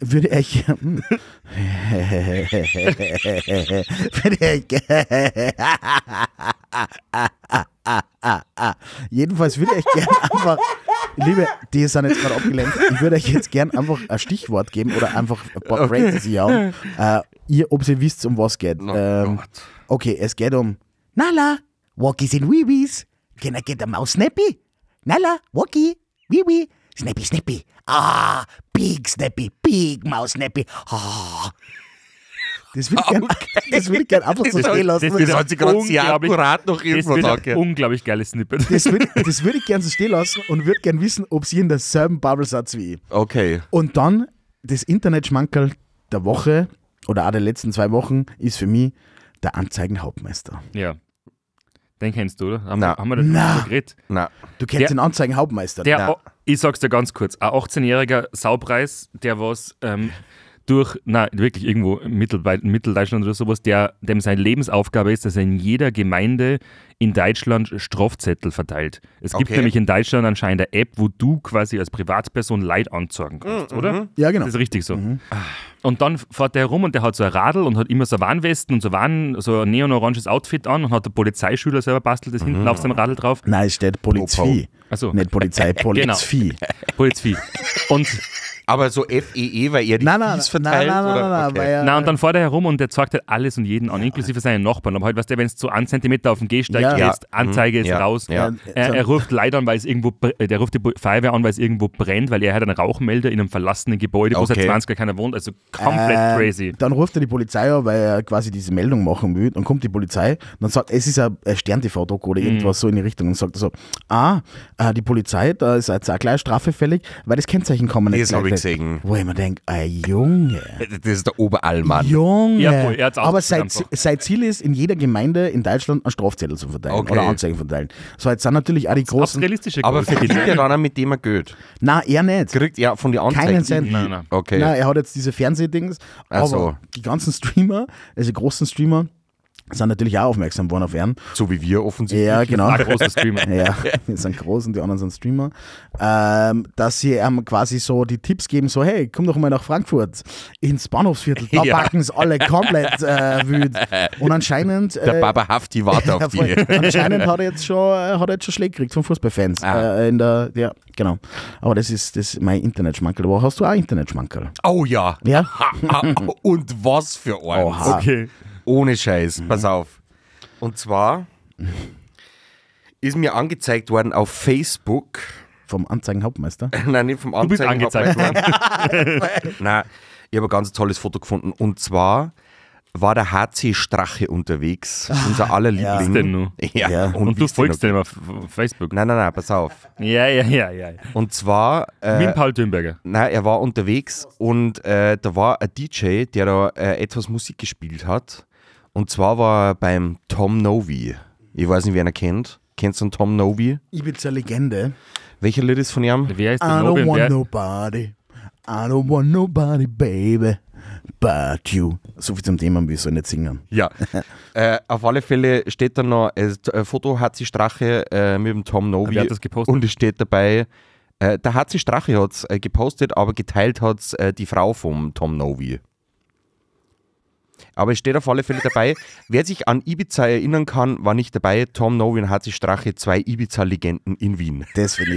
jedenfalls würde ich gern einfach, liebe, die sind jetzt gerade abgelenkt, ich würde euch jetzt gern einfach ein Stichwort geben oder einfach ein paar Phrases jagen, ob ihr wisst, um was geht. Okay, es geht um Nala, Walkies in Weebies, can I get a mouse snappy? Nala, Walkie, Wee, Snappy, Snappy. Ah, big Snappy, big Mouse Snappy. Ah. Das würde ich gern einfach so stehen lassen. das hat sich gerade sehr akkurat noch Das irgendwo wird gesagt. ein unglaublich geiles Snippet. Das würde ich gern so stehen lassen und würde gern wissen, ob sie in derselben Bubble seid wie ich. Okay. Und dann das Internetschmankerl der Woche oder auch der letzten 2 Wochen ist für mich der Anzeigenhauptmeister. Ja. Den kennst du, oder? Haben Nein. wir darüber geredet? Na, Du kennst Der- den Anzeigenhauptmeister. Ich sag's dir ganz kurz, ein 18-jähriger Saupreis, der was wirklich irgendwo in Mitteldeutschland oder sowas, dem seine Lebensaufgabe ist, dass er in jeder Gemeinde in Deutschland Strafzettel verteilt. Es gibt Okay. nämlich in Deutschland anscheinend eine App, wo du quasi als Privatperson Leid anzeigen kannst, oder? Ja, genau. Das ist richtig so. Und dann fährt der herum und der hat so ein Radl und hat immer so Warnwesten und so ein neon-oranges Outfit an und hat der Polizeischüler selber bastelt das hinten auf seinem Radl drauf. Nein, es steht Polizei. Ach so. Nicht Polizei, Polizei. Polizei. Und aber so FEE, weil er die Keys verteilt? oder? Okay. weil und dann fährt er herum und der zeigt halt alles und jeden an, inklusive seinen Nachbarn. Aber halt, weißt du, wenn es so 1 Zentimeter auf den Gehsteig Ja. gehst, Anzeige ist Ja. raus. Ja. Er ruft Leute an, weil es irgendwo, der ruft die Feuerwehr an, weil es irgendwo brennt, weil er hat einen Rauchmelder in einem verlassenen Gebäude, wo seit Okay. 20 Jahren keiner wohnt. Also komplett crazy. Dann ruft er die Polizei an, weil er quasi diese Meldung machen will. Dann kommt die Polizei, dann sagt, es ist ein Stern-TV-Druck oder irgendwas so in die Richtung. Und sagt er so, die Polizei, da ist jetzt auch gleich Strafe fällig, weil das Kennzeichen kommen nicht Das habe ich gleich. gesehen. Wo ich mir denke, Junge. Das ist der Oberallmann. Junge. Ja, voll, er hat's aber ausgeführt sein Ziel ist, in jeder Gemeinde in Deutschland einen Strafzettel zu verteilen Okay. oder Anzeigen verteilen. So, jetzt sind natürlich auch die Aufs großen. realistische Aber Größe. verdient er dann auch mit dem er Geld? Nein, er nicht. Kriegt er von den Anzeigen? Keinen Cent. Nein. Okay. Nein, er hat jetzt diese Fernsehdings, Ach aber so. die ganzen Streamer, also großen Streamer, sind natürlich auch aufmerksam worden auf ihn. So wie wir offensichtlich. Ja, genau. Ein großer Streamer. Ja, wir sind groß und die anderen sind Streamer. Dass sie quasi so die Tipps geben, so hey, komm doch mal nach Frankfurt ins Bahnhofsviertel, da Ja. packen es alle komplett wüt. Und anscheinend Der Baba Hafti wartet auf die. anscheinend hat er jetzt schon Schläge gekriegt von Fußballfans. Ja, genau. Aber das ist mein Internetschmankerl. Aber hast du auch Internetschmankerl? Oh ja. Ja? Und was für eins. Oha. Okay. Ohne Scheiß, pass auf. Und zwar ist mir angezeigt worden auf Facebook, Vom Anzeigenhauptmeister. nein, nicht vom Du bist Anzeigen. angezeigt worden. Nein, Ich habe ein ganz tolles Foto gefunden. Und zwar war der HC Strache unterwegs. Unser aller Was Liebling. denn nur? Ja. Und du folgst dem auf Facebook. Nein, pass auf. Ja. Und zwar, Mit Paul Dürnberger. nein, er war unterwegs und da war ein DJ, der da etwas Musik gespielt hat. Und zwar war er beim Tom Novi. Ich weiß nicht, wer ihn kennt. Kennst du einen Tom Novi? Ibiza-Legende. Welcher Lied ist von ihm? Wer ist I der don't Novi? want nobody. I don't want nobody, baby. But you. So viel zum Thema, wir sollen nicht singen. Ja. Auf alle Fälle steht da noch ein Foto HC Strache mit dem Tom Novi. Wer hat das gepostet? Und es steht dabei, der HC Strache hat es gepostet, aber geteilt hat es die Frau vom Tom Novi. Aber es steht auf alle Fälle dabei, wer sich an Ibiza erinnern kann, war nicht dabei. Tom Novi und HC Strache, 2 Ibiza-Legenden in Wien. Das finde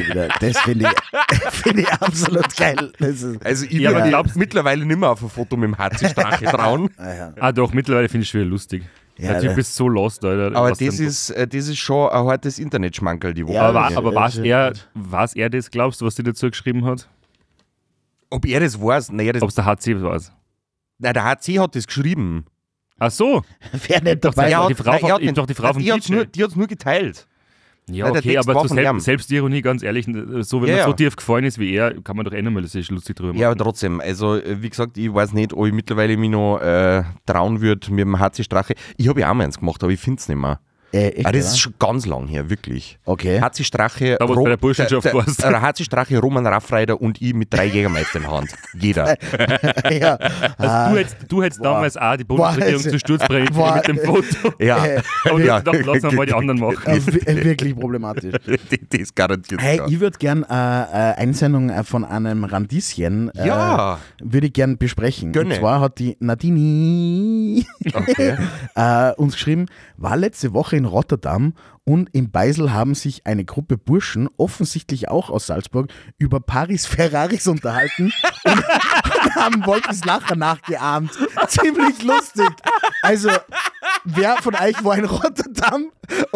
ich absolut geil. Das ist, Also ich Ja, aber würde glaubst- mittlerweile nicht mehr auf ein Foto mit dem HC Strache trauen. Ah doch, mittlerweile finde ich es schon wieder lustig. Ja, Also, du ne. bist so lost, Alter. Aber Was das denn- ist schon ein hartes Internetschmankerl die Woche. Ja, Aber das was er das, glaubst du, was die dazu geschrieben hat? Ob er das weiß? Naja, Ob es der HC weiß? der HC hat das geschrieben. Ach so. wer nicht dabei Ja, war. die Frau nein, von- er hat ich den- doch die Frau vom die hat's DJ. nur, die hat es nur geteilt. Ja, Nein, der okay, Text aber war zu von ihm. Selbstironie, ganz ehrlich, so wenn Ja, man so ja. tief gefallen ist wie er, kann man doch eh nochmal sich lustig drüber machen. Ja, aber trotzdem, also wie gesagt, ich weiß nicht, ob ich mittlerweile mich noch trauen würde mit dem HC Strache. Ich habe ja auch mal eins gemacht, aber ich finde es nicht mehr. Echt, Das ja? ist schon ganz lang her, wirklich. Okay. HC Strache, Da, wo du bei der Burschenschaft warst. HC Strache, Roman Raffreiter und ich mit 3 Jägermeister in der Hand. Jeder. ja. Also du hättest damals auch die Bundesregierung Boah, zu Sturz bringen boah. mit dem Foto. Ja. Aber ja. ich dachte, lass mal die anderen machen. Wirklich problematisch. Das ist garantiert. Hey, klar. ich würde gern Einsendung von einem Randischen Ja. würde ich gern besprechen. Gönne. Und zwar hat die Nadini Okay. uns geschrieben, war letzte Woche in Rotterdam und im Beisel haben sich eine Gruppe Burschen, offensichtlich auch aus Salzburg, über Paris Ferraris unterhalten und haben Wolkens Lacher nachgeahmt. Ziemlich lustig. Also, wer von euch war in Rotterdam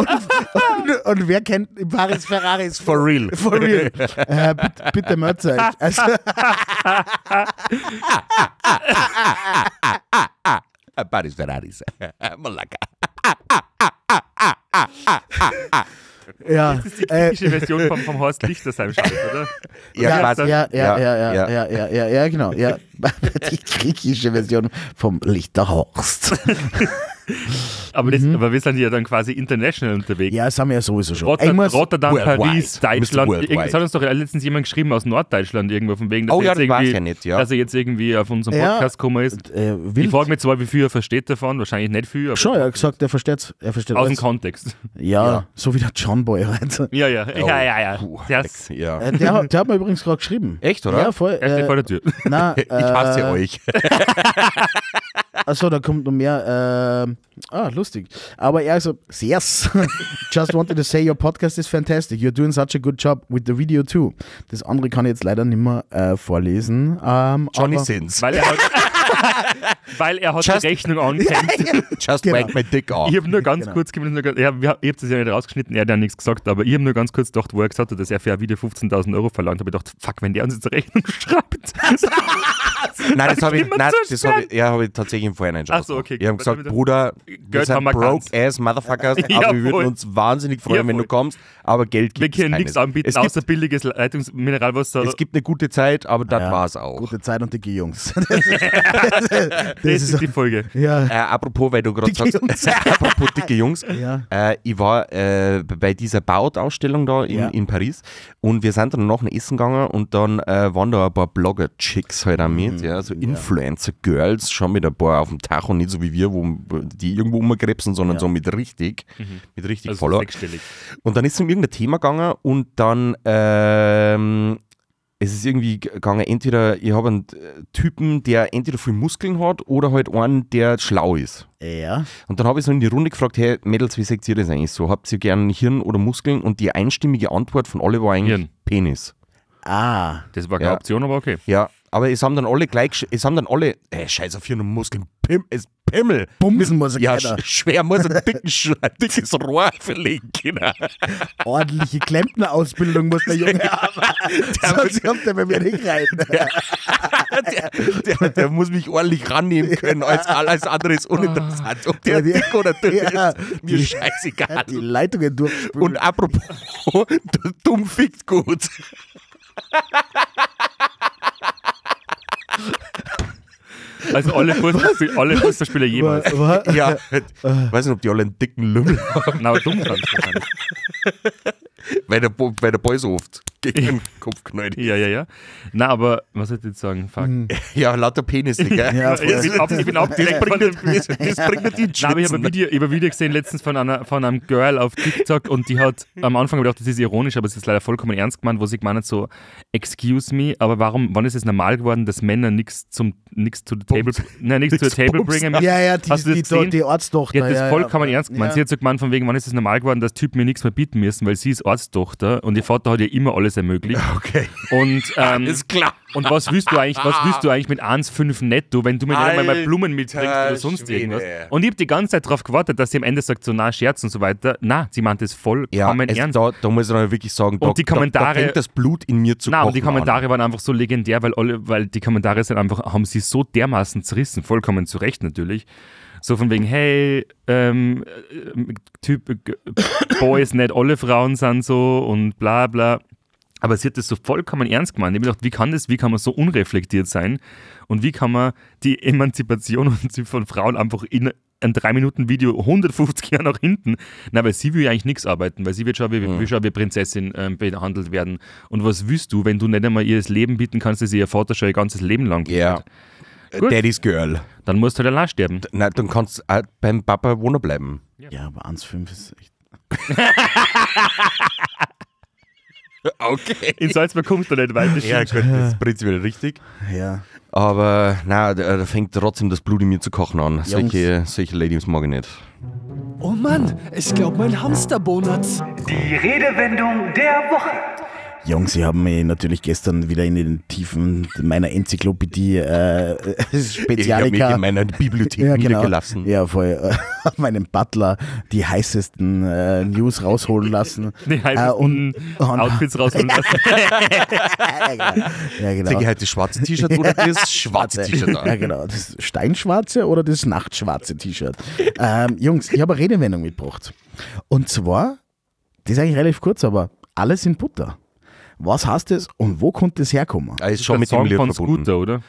und wer kennt Paris Ferraris? For real. For real. Bitte meldet euch. Also, Paris Ferraris. Malaka. ja. Das ist die griechische Version vom Horst Lichterseim, oder? Ja, quasi. Ja, genau. Ja. Die griechische Version vom Lichterhorst. Aber wir sind ja dann quasi international unterwegs. Ja, das haben wir ja sowieso schon. Ich muss- Rotterdam, Worldwide. Paris, Deutschland. Mr. Worldwide. Es hat uns doch letztens jemand geschrieben aus Norddeutschland irgendwo von wegen, dass, Oh ja, er, jetzt das weiß irgendwie, ich ja nicht, ja. dass er jetzt irgendwie auf unserem Ja. Podcast gekommen ist. Ich wild. frage mich zwar, wie viel er versteht davon, wahrscheinlich nicht viel, aber Schon, er hat gesagt, er versteht aus dem alles. Kontext. Ja, so wie der John Boy heute. Ja. Puh, Das, ja. Der hat mir übrigens gerade geschrieben. Echt, oder? Ja, voll. er steht vor der Tür. Nein, Ich hasse euch. Achso, da kommt noch mehr. Lustig. Aber er so, yes. Just wanted to say your podcast is fantastic. You're doing such a good job with the video too. Das andere kann ich jetzt leider nicht mehr vorlesen. Johnny aber, Sins. weil er hat Just- die Rechnung angehängt. Just Genau. whack my dick off. Ich habe nur ganz Genau. kurz, ich habe das ja nicht rausgeschnitten, er hat ja nichts gesagt, aber ich habe nur ganz kurz gedacht, wo er gesagt hat, dass er für ein Video 15.000 Euro verlangt, habe ich gedacht, fuck, wenn der uns jetzt eine Rechnung schreibt. Nein, das habe ich, immer nein, zu das habe ich, hab ich tatsächlich im Vorhinein schon Ach so, gemacht. okay, Ich habe gut. gesagt, Bruder, wir Geld sind haben wir keins. broke-ass Motherfuckers, aber Jawohl. wir würden uns wahnsinnig freuen, wenn Jawohl. du kommst, aber Geld Wir gibt es können nichts keines. anbieten, Es gibt, außer billiges Leitungsmineralwasser. es gibt eine gute Zeit, aber das Ja. war's auch. Gute Zeit und dicke Jungs. das ist die Folge. Ja. Apropos, weil du gerade Dicke sagst, Jungs. apropos dicke Jungs, Ja. ich war bei dieser Baut-Ausstellung da Ja. in Paris und wir sind dann noch ein Essen gegangen und dann waren da ein paar Blogger-Chicks halt auch mit, ja, so Influencer-Girls, schon mit ein paar auf dem Tacho, nicht so wie wir, die irgendwo umkrebsen, sondern so mit richtig Also Follower. sechsstellig. Und dann ist es um irgendein Thema gegangen und dann es ist irgendwie gegangen, entweder ich habe einen Typen, der entweder viel Muskeln hat oder halt einen, der schlau ist. Ja. Und dann habe ich so in die Runde gefragt, hey Mädels, wie seht ihr das eigentlich so? Habt ihr gern Hirn oder Muskeln? Und die einstimmige Antwort von alle war eigentlich Hirn. Penis. Ah. Das war keine Ja. Option, aber okay. Ja, Aber es haben dann alle scheiß auf hier Muskeln, Pimmel. Bumsen muss er Ja, keiner. schwer muss ein dickes Rohr verlegen können. Ordentliche Klempner-Ausbildung muss der Junge haben. Sonst kommt er bei mir nicht rein. Der muss mich ordentlich rannehmen können, alles andere ist uninteressant. Ob der dick oder dünn Ja. ist, mir scheißegal. Die Leitungen durchspülen. Und apropos, dumm fickt gut. Also alle Fußballspieler jemals. Ja, weiß nicht, ob die alle einen dicken Lümmel haben, Na, aber dumm kannst du wahrscheinlich. weil der Ball so oft gegen den Kopf knallt. Ja. Na, aber was soll ich jetzt sagen? Fuck. Ja, lauter Penisse, gell? Ja, voll. Ich bin abgelenkt von dem. Das bringt mir die Nein, aber ich habe ein Video gesehen letztens von einem Girl auf TikTok und die hat am Anfang gedacht, das ist ironisch, aber es ist leider vollkommen ernst gemeint, wo sie gemeint hat so, excuse me, aber wann ist es normal geworden, dass Männer nichts zur Table bringen müssen? Ja, Hast du das gesehen? die Ortstochter. Die hat das vollkommen ernst gemeint. Ja. Sie hat so gemeint, von wegen, wann ist es normal geworden, dass Typen mir nichts mehr bieten müssen, weil sie ist Arzttochter und ihr Vater hat ihr immer alles ermöglicht. Okay. Und, Ist klar. und was willst du eigentlich mit 1,5 netto, wenn du mir nicht einmal mal Blumen mitbringst oder sonst Schwede. irgendwas? Und ich habe die ganze Zeit darauf gewartet, dass sie am Ende sagt, so, na, Scherz und so weiter. Na, sie meint es vollkommen ernst. Da muss ich dann wirklich sagen, Und die Kommentare- da fängt das Blut in mir zu Na, kochen und die Kommentare waren einfach so legendär, weil die Kommentare sind einfach, haben sie so dermaßen zerrissen, vollkommen zu Recht natürlich. So von wegen, hey, Boys, nicht alle Frauen sind so und bla bla. Aber sie hat das so vollkommen ernst gemeint. Ich habe mir gedacht, wie kann man so unreflektiert sein und wie kann man die Emanzipation von Frauen einfach in ein 3-Minuten-Video 150 Jahre nach hinten. Na, weil sie will ja eigentlich nichts arbeiten, weil sie wird schon wie Prinzessin behandelt werden. Und was willst du, wenn du nicht einmal ihr Leben bieten kannst, das ihr Vater schon ihr ganzes Leben lang bietet? Ja. Gut. Daddy's Girl. Dann musst du halt allein sterben. Nein, dann kannst du auch beim Papa wohnen bleiben. Ja, aber 1,5 ist echt. Okay. In Salzburg kommst du nicht weiter. Ja, gut, das ist prinzipiell richtig. Ja. Aber nein, da fängt trotzdem das Blut in mir zu kochen an. Solche Ladies mag ich nicht. Oh Mann, ich glaube, mein Hamster bonert. Die Redewendung der Woche. Jungs, Sie haben mich natürlich gestern wieder in den Tiefen meiner Enzyklopädie Spezialika. Ich habe mich in meiner Bibliothek niedergelassen. Ja, voll. Meinem Butler die heißesten News rausholen lassen. Die heißesten Outfits rausholen lassen. Ja, genau. Zeige ich halt das schwarze T-Shirt oder das schwarze T-Shirt an? Ja, genau. Das steinschwarze oder das nachtschwarze T-Shirt. Jungs, ich habe eine Redewendung mitgebracht. Und zwar, das ist eigentlich relativ kurz, aber alles in Butter. Was heißt das und wo konnte das herkommen? Ah, ist schon mit dem Song Lied von verbunden. Scooter, oder?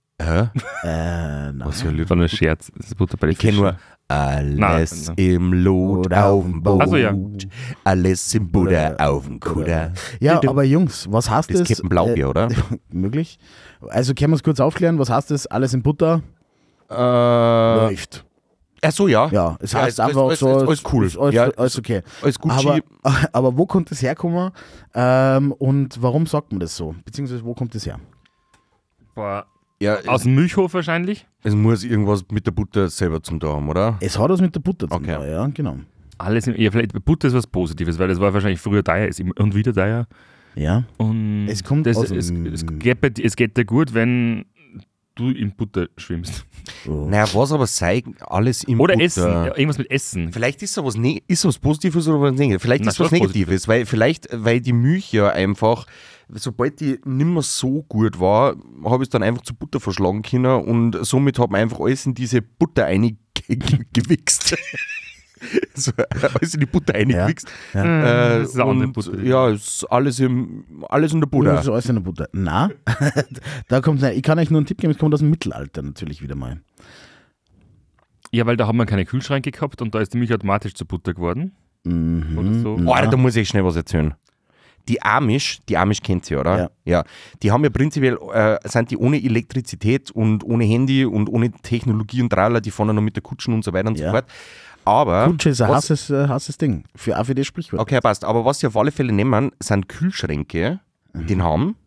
Nein. Was für ein Lied? Von einem Scherz. Das ist Butter bei den Ich kenne Fischen. nur alles Nein. im Lot auf dem Boot. Ach so, ja. Alles im Butter auf dem Kutter. Ja, aber Jungs, was heißt Das das? Captain Blaubier, oder? Möglich. Also können wir es kurz aufklären, was heißt das? Alles in Butter läuft. Ach so, ja. Ja, es heißt alles- einfach alles- so, alles cool. ist alles, Ja, alles okay. Alles Gucci. Aber wo kommt das herkommen und warum sagt man das so? Beziehungsweise wo kommt das her? Boah, Ja, aus dem Milchhof wahrscheinlich. es muss irgendwas mit der Butter selber zum da haben, oder? Es hat was mit der Butter zu tun, Okay. ja, genau. Vielleicht Butter ist was Positives, weil das war wahrscheinlich früher teuer ist und wieder teuer. Ja. Und Es kommt das, aus es dem- geht dir gut, wenn du in Butter schwimmst. Naja, was aber sei, alles im Oder Butter. Essen, ja, irgendwas mit Essen. Vielleicht ist es was Positives oder was Negatives. Vielleicht Na, ist es was schon was Negatives, weil die Milch ja einfach, sobald die nicht mehr so gut war, habe ich es dann einfach zu Butter verschlagen können und somit hat man einfach alles in diese Butter eingewichst. So, alles in die Butter eingewichst. Ja. Das ist eine andere Und Butter. ja, ist alles in der Butter. Das ist alles in der Butter. Na, da kommt ich kann euch nur einen Tipp geben, es kommt aus dem Mittelalter natürlich wieder mal. Ja, weil da haben wir keine Kühlschränke gehabt und da ist die Milch automatisch zu Butter geworden. Oder so. Oh, da muss ich schnell was erzählen. Die Amish kennt ihr, oder? Ja. Die haben ja prinzipiell, sind die ohne Elektrizität und ohne Handy und ohne Technologie und Trailer, die fahren ja noch mit der Kutschen und so weiter und so Ja. fort. Aber Kutsche ist ein was- hasses Ding. Auch für das Sprichwort. Okay, passt. Aber was sie auf alle Fälle nehmen, sind Kühlschränke, den haben,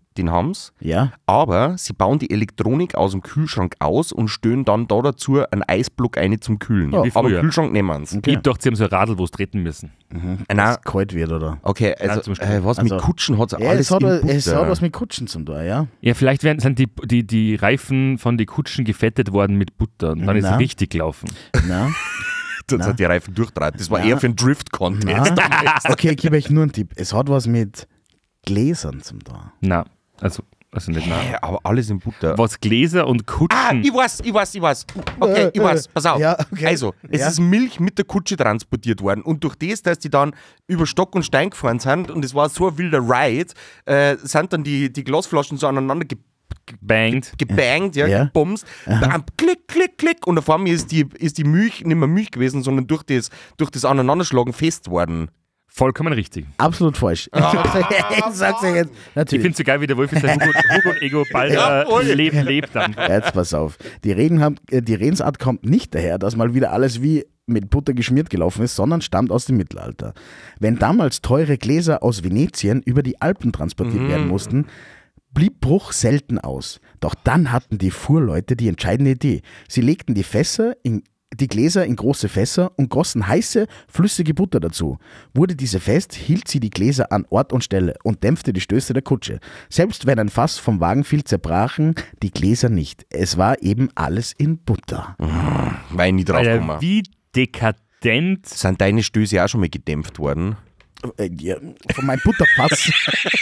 den haben's. Ja. Aber sie bauen die Elektronik aus dem Kühlschrank aus und stellen dann da dazu einen Eisblock ein zum Kühlen. wie Aber früher. Kühlschrank nehmen sie. Ich dachte, sie haben so ein Radl, wo sie treten müssen. Nein, es kalt wird, oder? okay, Nein, also zum Beispiel. was mit Kutschen hat Ja, alles es hat in Butter. was mit Kutschen zum tun, ja. Ja, vielleicht sind die Reifen von den Kutschen gefettet worden mit Butter und dann ist es Nein. richtig gelaufen. Nein. Jetzt hat die Reifen durchgedreht. Das war Nein. eher für einen Drift-Contest. Okay, ich gebe euch nur einen Tipp. Es hat was mit Gläsern zum tun. Nein, also nicht nein. Ja, aber alles in Butter. Was Gläser und Kutschen. Ich weiß. Okay, ich weiß. Pass auf. Ja, okay. Also, es Ja. ist Milch mit der Kutsche transportiert worden und durch das, dass die dann über Stock und Stein gefahren sind und es war so ein wilder Ride, sind dann die Glasflaschen so aneinander Bangt. gebangt, Ja. gebumst, bam, klick, klick, klick und auf einmal ist die Milch nicht mehr Milch gewesen, sondern durch das Aneinanderschlagen fest worden. Vollkommen richtig. Absolut falsch. Ich sag's euch jetzt. Ich Natürlich. finde es so geil, wie der Wolf ist, der Hugo und Ego bald lebt dann. Jetzt pass auf. Die Redensart kommt nicht daher, dass mal wieder alles wie mit Butter geschmiert gelaufen ist, sondern stammt aus dem Mittelalter. Wenn damals teure Gläser aus Venetien über die Alpen transportiert werden mussten, blieb Bruch selten aus. Doch dann hatten die Fuhrleute die entscheidende Idee. Sie legten die Gläser in große Fässer und gossen heiße, flüssige Butter dazu. Wurde diese fest, hielt sie die Gläser an Ort und Stelle und dämpfte die Stöße der Kutsche. Selbst wenn ein Fass vom Wagen fiel, zerbrachen die Gläser nicht. Es war eben alles in Butter. Weil ich nie drauf Alter, komme. wie dekadent. Sind deine Stöße auch schon mal gedämpft worden? Ja, von meinem Butterfass.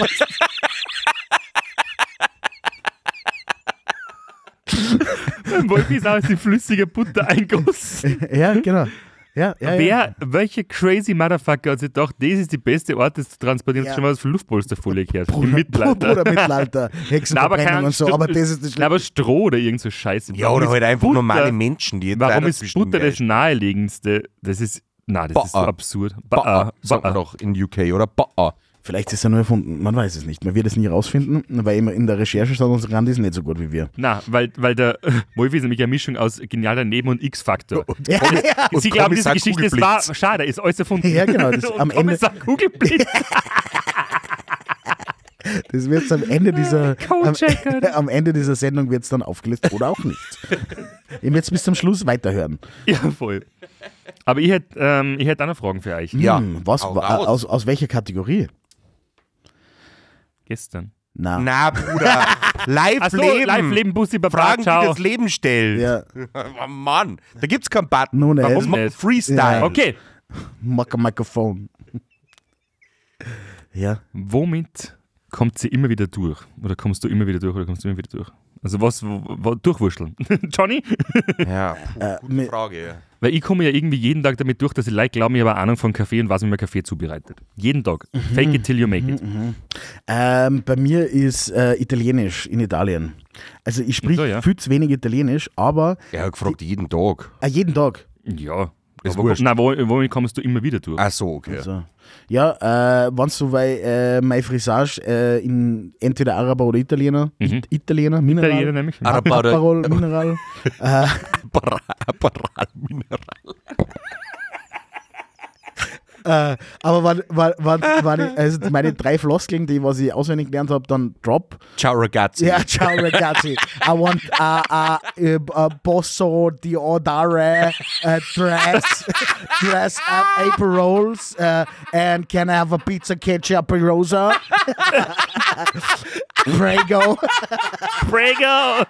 Wolf ist aus die flüssige Butter eingossen. Ja, genau. Ja. Welche crazy Motherfucker hat sich gedacht, das ist die beste Art, das zu transportieren, Ja. schon mal was für Luftpolsterfolie gehört. Im Mittelalter. Bruder, Mittelalter. Hexenverbrennung und so, aber das ist das Nein, aber Stroh oder irgend so Scheiße. Ja, Warum oder ist halt einfach Butter- normale Menschen, die jetzt Warum auch ist dazwischen Butter das gehen. naheliegendste? Das ist so Ba'a. absurd. Ba'a, sagt man doch in UK, oder? Ba'a. Vielleicht ist er nur erfunden, man weiß es nicht. Man wird es nie rausfinden, weil immer in der Recherche sagt, unser Rand ist nicht so gut wie wir. Nein, weil der Wolf ist nämlich eine Mischung aus Genial daneben und X-Faktor. Ja, ja. Sie glauben, diese Kommissar Geschichte ist Kugelblitz. wahr. Schade, ist alles erfunden. Ja, genau, das Und am Ende- Kommissar Kugelblitz. Das wird am Ende dieser Codechecker. am Ende dieser Sendung wird es dann aufgelistet oder auch nicht. Ihr werdet bis zum Schluss weiterhören. Ja, voll. Aber ich hätte auch noch Fragen für euch. Ja, Was hau war raus. aus welcher Kategorie? Gestern. Na. Na, Bruder. Achso, Live-Leben, Bussi, Baba, Fragen, die ciao. das Leben stellen. Ja, Oh Mann, da gibt's keinen Button. nun Das nicht. macht nicht? Freestyle. Okay, Mikrofon. Ja. womit kommt sie immer wieder durch? Oder kommst du immer wieder durch? Also was durchwurschteln? Johnny? Ja, gute mit- Frage. Weil ich komme ja irgendwie jeden Tag damit durch, dass die Leute glauben, ich habe eine Ahnung von Kaffee und was mir Kaffee zubereitet. Jeden Tag. Fake it till you make it. Bei mir ist Italienisch in Italien. Also ich sprich So, ja. viel zu wenig Italienisch, aber Er hat gefragt, jeden Tag. jeden Tag. Ja. Ist Aber wurscht. nein, womit kommst du immer wieder durch? Ach so, okay. Also, ja, wenn du, weil mein Frisage in entweder Araber oder Italiener, Italiener, Mineral, Italiener nämlich. Aperol, Mineral. Aber wann ich, also meine 3 Floskeln, die was ich auswendig gelernt habe, dann Drop. Ciao, ragazzi. Ja, ciao ragazzi. I want a posso di odore dress apple rolls and can I have a pizza ketchup rosa? Prego. Prego!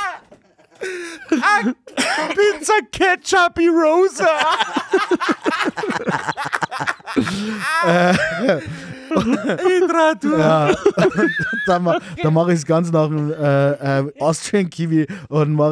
Pizza Ketchup Rosa. Ja. Dann mache ich es ganz nach dem Austrian Kiwi und mache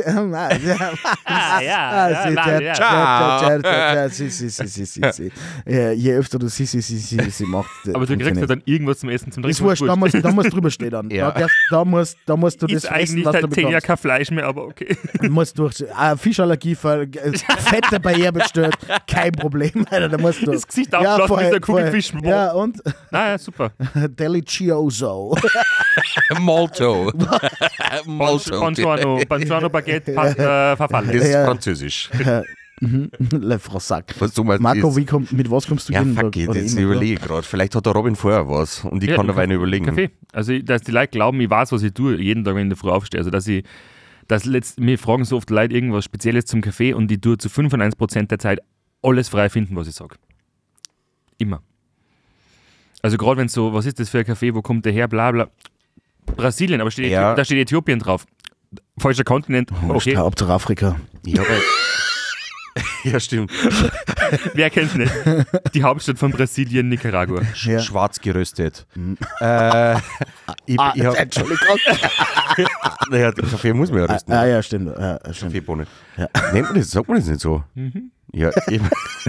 je öfter du sie macht. Aber du kriegst ja dann irgendwas zum Essen, zum ist Trinken. wurscht, da musst drüber stehen dann. Ja. Da musst du das Ist eigentlich was du seit 10 Jahren bekommst. kein Fleisch mehr, aber okay. Musst durch Fischallergie, fette Barriere bestört, kein Problem, Alter, da musst du. Das Gesicht aufblasen mit der Kugelfisch. Ja, und Naja, super. Delicioso. Molto. Molto. Buongiorno Baguette, Farfalle. Das ist Ja. französisch. Frau Sack. Was du meinst, Marco, ist- mit was kommst du Ja, jeden fuck Tag? it, Oder jetzt immer, überlege ich gerade. Vielleicht hat der Robin vorher was und ich kann dabei nicht überlegen. Kaffee. Also, dass die Leute glauben, ich weiß, was ich tue, jeden Tag, wenn ich in der Früh aufstehe. Also, mir fragen so oft Leute irgendwas Spezielles zum Kaffee und ich tue zu 95% der Zeit alles frei finden, was ich sage. Immer. Also, gerade wenn so, was ist das für ein Kaffee, wo kommt der her, bla bla. Brasilien, aber Ja. da steht Äthiopien drauf. Falscher Kontinent, okay. Hauptsache Afrika. Ja, aber ja, stimmt. Wer kennt nicht? Die Hauptstadt von Brasilien, Nicaragua. Ja. Schwarz geröstet. Ich hab, Entschuldigung. naja, den Kaffee muss man ja rösten. Ja, stimmt. Stimmt. Kaffeebohne. Nennt man das? Sagt man das nicht so? Ja, eben.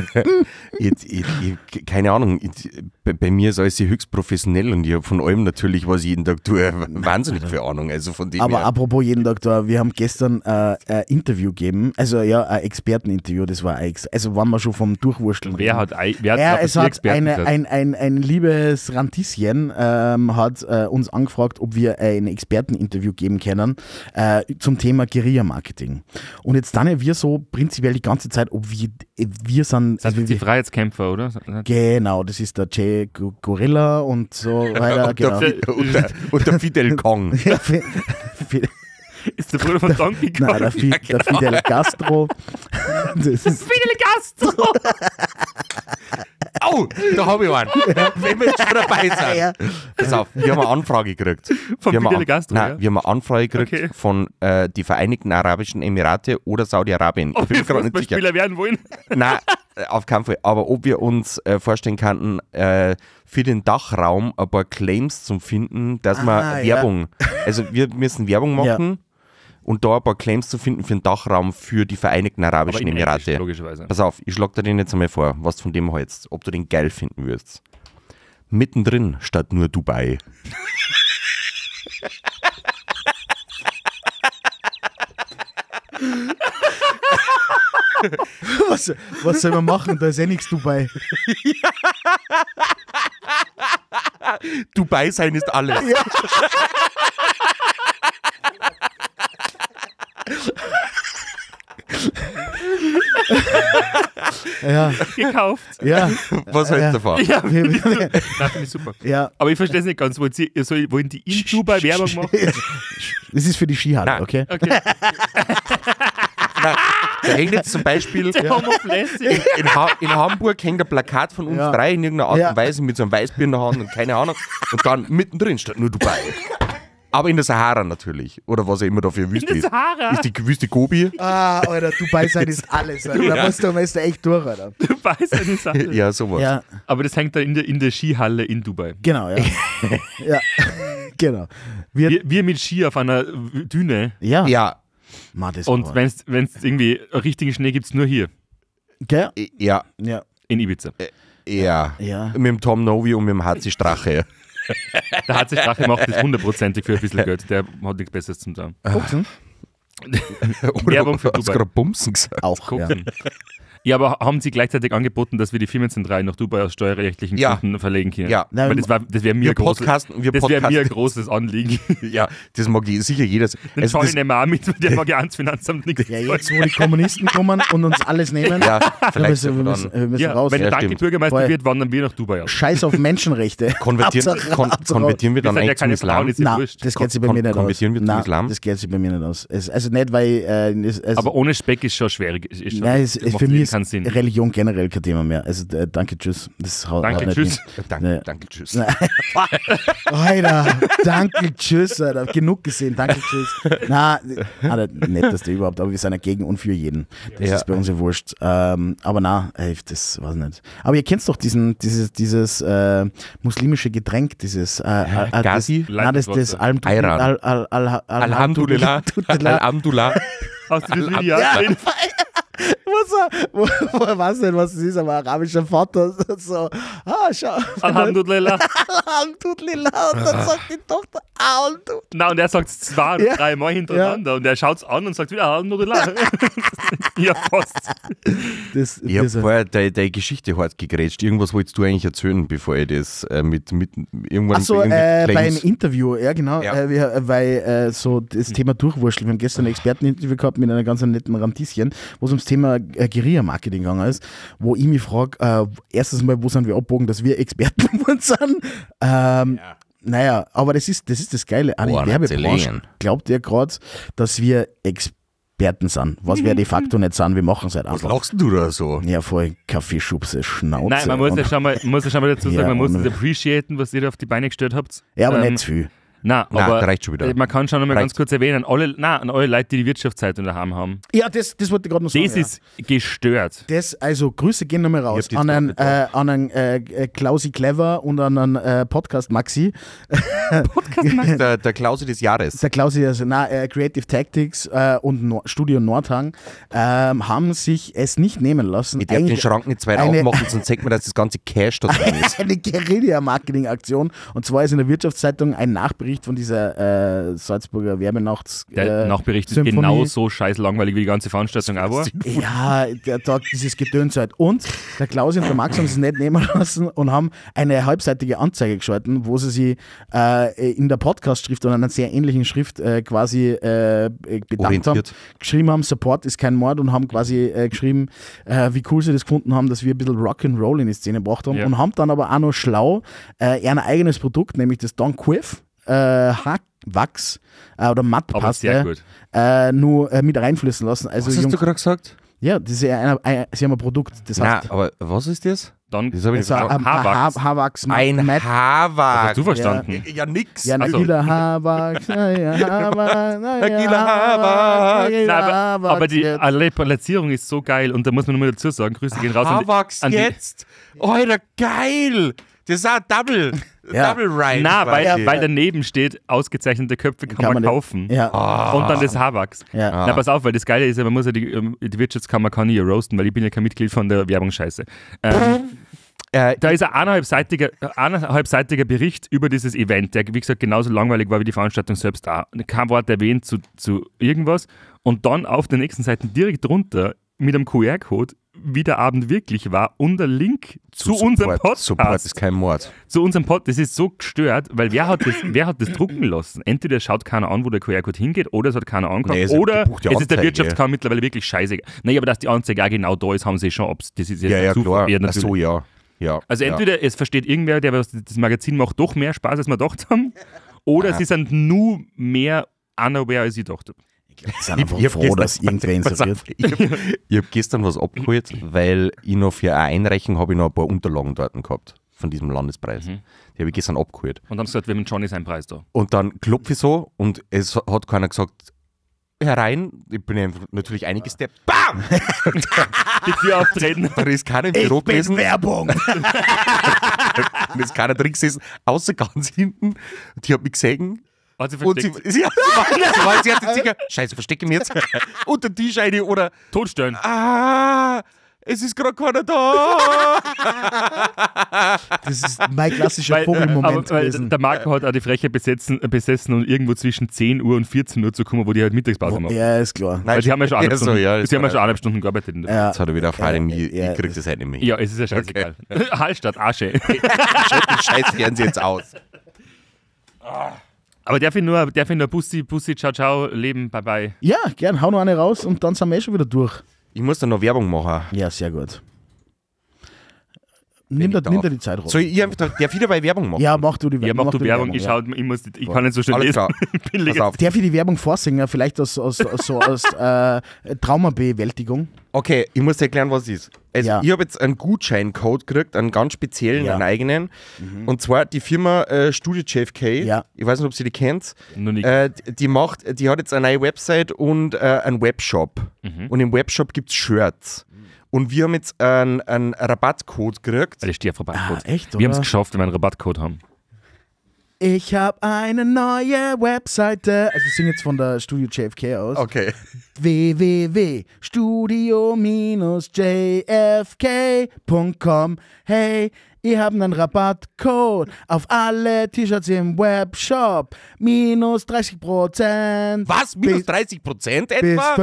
Keine Ahnung. Bei mir ist alles höchst professionell und ich habe von allem natürlich, was ich jeden Tag tue, wahnsinnig viel Ahnung. Also von dem Aber her. apropos jeden Tag da, wir haben gestern ein Interview gegeben, also ja, ein Experteninterview, das war also waren wir schon vom Durchwursteln. Wer hat Es hat ein liebes Rantischen hat uns angefragt, ob wir ein Experteninterview geben können zum Thema Guerilla-Marketing. Und jetzt dann wir so prinzipiell die ganze Zeit, ob wir sind... Das sind die Freiheitskämpfer, oder? Genau, das ist der Che Gorilla und so weiter. Und, Genau. und der Fidel Kong. Ja, Ist der Bruder von Donkey Kong? Nein, der Fidel Castro. Das ist Fidel Castro! Oh, da habe ich einen. Wenn wir jetzt schon dabei sind. Ja. Pass auf, wir haben eine Anfrage gekriegt. Von wir haben Fidel eine- Castro, Nein, ja? wir haben eine Anfrage gekriegt Okay. von die Vereinigten Arabischen Emirate oder Saudi-Arabien. Ob Ich bin wir mir gerade nicht sicher. Fußballspieler werden wollen? Nein, auf keinen Fall. Aber ob wir uns vorstellen könnten, für den Dachraum ein paar Claims zu finden, dass wir ja. Werbung, also wir müssen Werbung machen und da ein paar Claims zu finden für den Dachraum für die Vereinigten Arabischen in Englisch, Emirate. logischerweise. Pass auf, ich schlag dir den jetzt einmal vor, was du von dem hältst, ob du den geil finden würdest. Mittendrin statt nur Dubai. Was soll man machen? Da ist eh nichts dabei. Dubai sein ist alles. Ja, Gekauft. ja. Was hältst du davon? Ja, Wir- wir- nein, finde ich super. ja. Aber ich verstehe es nicht ganz. Wollen die in Dubai Werbung machen? Das ist für die Skihalle, Nein. okay? Okay. Nein, da hängt jetzt zum Beispiel in Hamburg hängt ein Plakat von uns Ja. drei in irgendeiner Art Ja. und Weise mit so einem Weißbier in der Hand und keine Ahnung. Und dann mittendrin steht nur Dubai. Aber in der Sahara natürlich. Oder was auch immer da für Wüste der ist. Sahara? Ist die Wüste Gobi? Ah, Alter, Dubai sein ist alles. Alter. Da musst du echt durch, Alter. Dubai ist eine Sache. Ja, sowas. Ja, Aber das hängt da in der Skihalle in Dubai. genau, ja. Ja, genau. Wir mit Ski auf einer Düne. Ja. Ja, Mann, das Und war- wenn es irgendwie richtigen Schnee gibt, es nur hier, Gell? ja, Ja. in Ibiza. ja. Ja. Mit dem Tom Novi und mit dem HC Strache. Der HC Strache macht das hundertprozentig für ein bisschen Geld. Der hat nichts Besseres zum sagen. Gucken? Werbung für Hast du Dubai. gerade Bumsen gesagt? Auch, ja. Gucken. Ja, aber haben Sie gleichzeitig angeboten, dass wir die Firmenzentrale nach Dubai aus steuerrechtlichen Ja. Gründen verlegen können? Ja. Nein, Weil das wäre mir, Wir podcasten- wir das wär mir ein podcasten. großes Anliegen. Ja, das mag sicher jeder. Den Also Zoll das, nehmen wir auch mit, der mag ja ans Finanzamt nichts. Ja, jetzt, wo die Kommunisten kommen und uns alles nehmen, ja, wir vielleicht müssen, wir sollten müssen, wir wir müssen Ja, raus. wenn der Ja, Danke stimmt. Bürgermeister Voll. wird, wandern wir nach Dubai aus. Scheiß auf Menschenrechte. konvertieren, Hauptsache konvertieren wir Wir dann sind ja eigentlich zum keine Frauen, Islam. ist ja Nein, wurscht. das geht sich bei mir nicht aus. Konvertieren wir zum Nein, Islam? das geht sich bei mir nicht aus. Also nicht, weil... Aber ohne Speck ist schon schwierig. Ist schon, Nein, es, das macht für mich ist keinen Sinn. Religion generell kein Thema mehr. Also danke, tschüss. Das haut Danke, nicht tschüss. hin. Danke, Nee. danke, tschüss. Alter, danke, tschüss, Alter. Genug gesehen, danke, tschüss. Nein, Alter, nicht, dass der überhaupt, aber wir sind ja gegen und für jeden. Das Ja. ist bei uns ja wurscht. Aber nein, ey, das weiß ich nicht. Aber ihr kennt doch dieses muslimische Getränk, dieses Gazi? Nein, das Ayran. Alhamdulillah. Alhamdulillah. Hast du das Video gesehen? Was weiß nicht, was es ist, aber arabischer Vater so, schau. Alhamdulillah. Alhamdulillah. Und dann sagt die Tochter, Alhamdulillah. Nein, und er sagt es 2 oder 3 Mal hintereinander und er schaut es an und sagt wieder Alhamdulillah. Ja, fast. Ich habe vorher deine Geschichte hart gegrätscht. Irgendwas wolltest du eigentlich erzählen, bevor ich das mit irgendwann... Achso, beim Interview, ja genau, Ja. weil so das Thema Durchwurschteln. Wir haben gestern ein Experteninterview gehabt mit einer ganz netten Randischen, wo es ums Thema Guerilla-Marketing gegangen ist, wo ich mich frage, erstens mal, wo sind wir abgebogen, dass wir Experten geworden sind? Naja, aber das ist das Geile an der Werbebranche. Glaubt ihr gerade, dass wir Experten sind, was wir de facto nicht sind, wir machen es halt einfach. Was lachst du da so? Ja, voll Kaffeeschubse, Schnauze. Nein, man muss ja schon mal dazu sagen, man muss es appreciaten, was ihr da auf die Beine gestellt habt. Ja, aber nicht zu viel. Nein, aber das reicht schon wieder. Man kann schon noch mal ganz kurz erwähnen, an alle Leute, die die Wirtschaftszeitung daheim haben. Ja, das wollte ich gerade noch sagen. Das ist gestört. Also Grüße gehen nochmal raus an einen Klausi Clever und an einen Podcast Maxi. Der Klausi des Jahres. Der Klausi, also Creative Tactics und Studio Nordhang haben sich es nicht nehmen lassen. Ich darf den Schrank nicht zwei aufmachen, sonst sagt man, dass das ganze Cash da drin ist. Eine Guerilla-Marketing-Aktion. Und zwar ist in der Wirtschaftszeitung ein Nachbericht von dieser Salzburger Werbenachts. Der Nachbericht ist genauso scheiß langweilig wie die ganze Veranstaltung auch war. Ja, der Tag dieses Gedöns halt. Und der Klausi und der Max haben es nicht nehmen lassen und haben eine halbseitige Anzeige geschalten, wo sie sich in der Podcast-Schrift oder einer sehr ähnlichen Schrift quasi bedankt haben. Geschrieben haben, Support ist kein Mord und haben quasi geschrieben, wie cool sie das gefunden haben, dass wir ein bisschen Rock'n'Roll in die Szene gebracht haben und haben dann aber auch noch schlau ihr eigenes Produkt, nämlich das Don Quiff, Haarwachs oder Mattpaste nur mit reinfließen lassen. Also was hast du gerade gesagt? Ja, das ist sie haben ein Produkt. Das heißt, aber was ist das? Das habe ich Haarwachs. Haarwachs. Ein Haarwachs. Hast du verstanden? Ja, nix. Ja, Nagila Haarwachs. Aber die Platzierung ist so geil und da muss man nur mal dazu sagen, Grüße gehen raus. Haarwachs jetzt? Alter, geil! Das ist auch Double Rhyme. Nein, weil daneben steht, ausgezeichnete Köpfe kann man kaufen. Ja. Und dann das Haarwachs. Ja. Na, pass auf, weil das Geile ist ja, man muss ja die Wirtschaftskammer kann nie roasten, weil ich bin ja kein Mitglied von der Werbungsscheiße. Da ist ein eineinhalbseitiger Bericht über dieses Event, der wie gesagt genauso langweilig war wie die Veranstaltung selbst auch. Kein Wort erwähnt zu irgendwas. Und dann auf der nächsten Seite direkt drunter mit einem QR-Code, wie der Abend wirklich war, und der Link zu unserem Podcast. Support ist kein Mord. Zu unserem Podcast. Das ist so gestört, weil wer hat das drucken lassen? Entweder schaut keiner an, wo der QR-Code hingeht, oder es hat keiner angeguckt, oder es ist der Wirtschaftskammer mittlerweile wirklich scheiße. Nein, aber dass die Anzeige auch genau da ist, haben sie schon. Das ist ja Zufall. Klar. Ja, natürlich. Ach so, ja. Also entweder es versteht irgendwer, der das Magazin macht doch mehr Spaß, als wir gedacht haben, oder sie sind nur mehr unaware, als ich dachte. Ich bin einfach froh, dass irgendwer inseriert. Ich habe gestern was abgeholt, weil ich noch für eine Einreichung habe ich noch ein paar Unterlagen dort gehabt von diesem Landespreis. Die habe ich gestern abgeholt. Und haben gesagt, wir haben Johnny seinen Preis da. Und dann klopfe ich so und es hat keiner gesagt, herein, ich bin einfach natürlich eingesteppt. BAM! Die Tür auftreten. Da ist keiner im Büro gewesen. Werbung! Da ist keiner drin gesessen, außer ganz hinten. Die hat mich gesehen. Hat sie Und versteckt. sie hat jetzt sicher, Scheiße, verstecke mich jetzt. Unter den Tisch eine oder Totstellen. Es ist gerade keiner da. Das ist mein klassischer Vogelmoment gewesen. Der Marco hat auch die Frechheit besessen und irgendwo zwischen 10 Uhr und 14 Uhr zu kommen, wo die halt Mittagspause machen. Ja, ist klar. Weil sie haben ja schon Ja, so, ja, schon 1,5 gearbeitet. Ja. Jetzt hat er wieder eine Freude, ich krieg das halt nicht mehr hin. Ja, es ist ja scheißegal. Hallstatt, Asche. Schaut den scheiß Fernseher jetzt aus. Aber darf ich nur Bussi, ciao, ciao, Leben, bye, bye. Ja, gern, hau noch eine raus und dann sind wir schon wieder durch. Ich muss da noch Werbung machen. Ja, sehr gut. Nimm dir die Zeit raus. Soll ich darf ich dabei Werbung machen? Ja, mach du die Ja, Werbung. mach du die Werbung, ich kann nicht so schnell Alles lesen. klar. Pass auf. Darf ich die Werbung vorsingen? Vielleicht aus Traumabewältigung? Okay, ich muss dir erklären, was es ist. Also, Ja. ich habe jetzt einen Gutscheincode gekriegt, einen ganz speziellen, Ja. einen eigenen. Und zwar die Firma Studio JFK. Ja. Ich weiß nicht, ob Sie die kennt. Noch nicht. Die hat jetzt eine neue Website und einen Webshop. Und im Webshop gibt es Shirts. Und wir haben jetzt einen Rabattcode gekriegt. Das steht auf Rabattcode. Echt, Wir haben es oder? geschafft, wenn wir einen Rabattcode haben. Ich habe eine neue Webseite. Also ich singe jetzt von der Studio JFK aus. Okay. www.studio-jfk.com. Hey, Ich habe einen Rabattcode auf alle T-Shirts im Webshop. Minus 30%. Was? Minus 30% Bis etwa?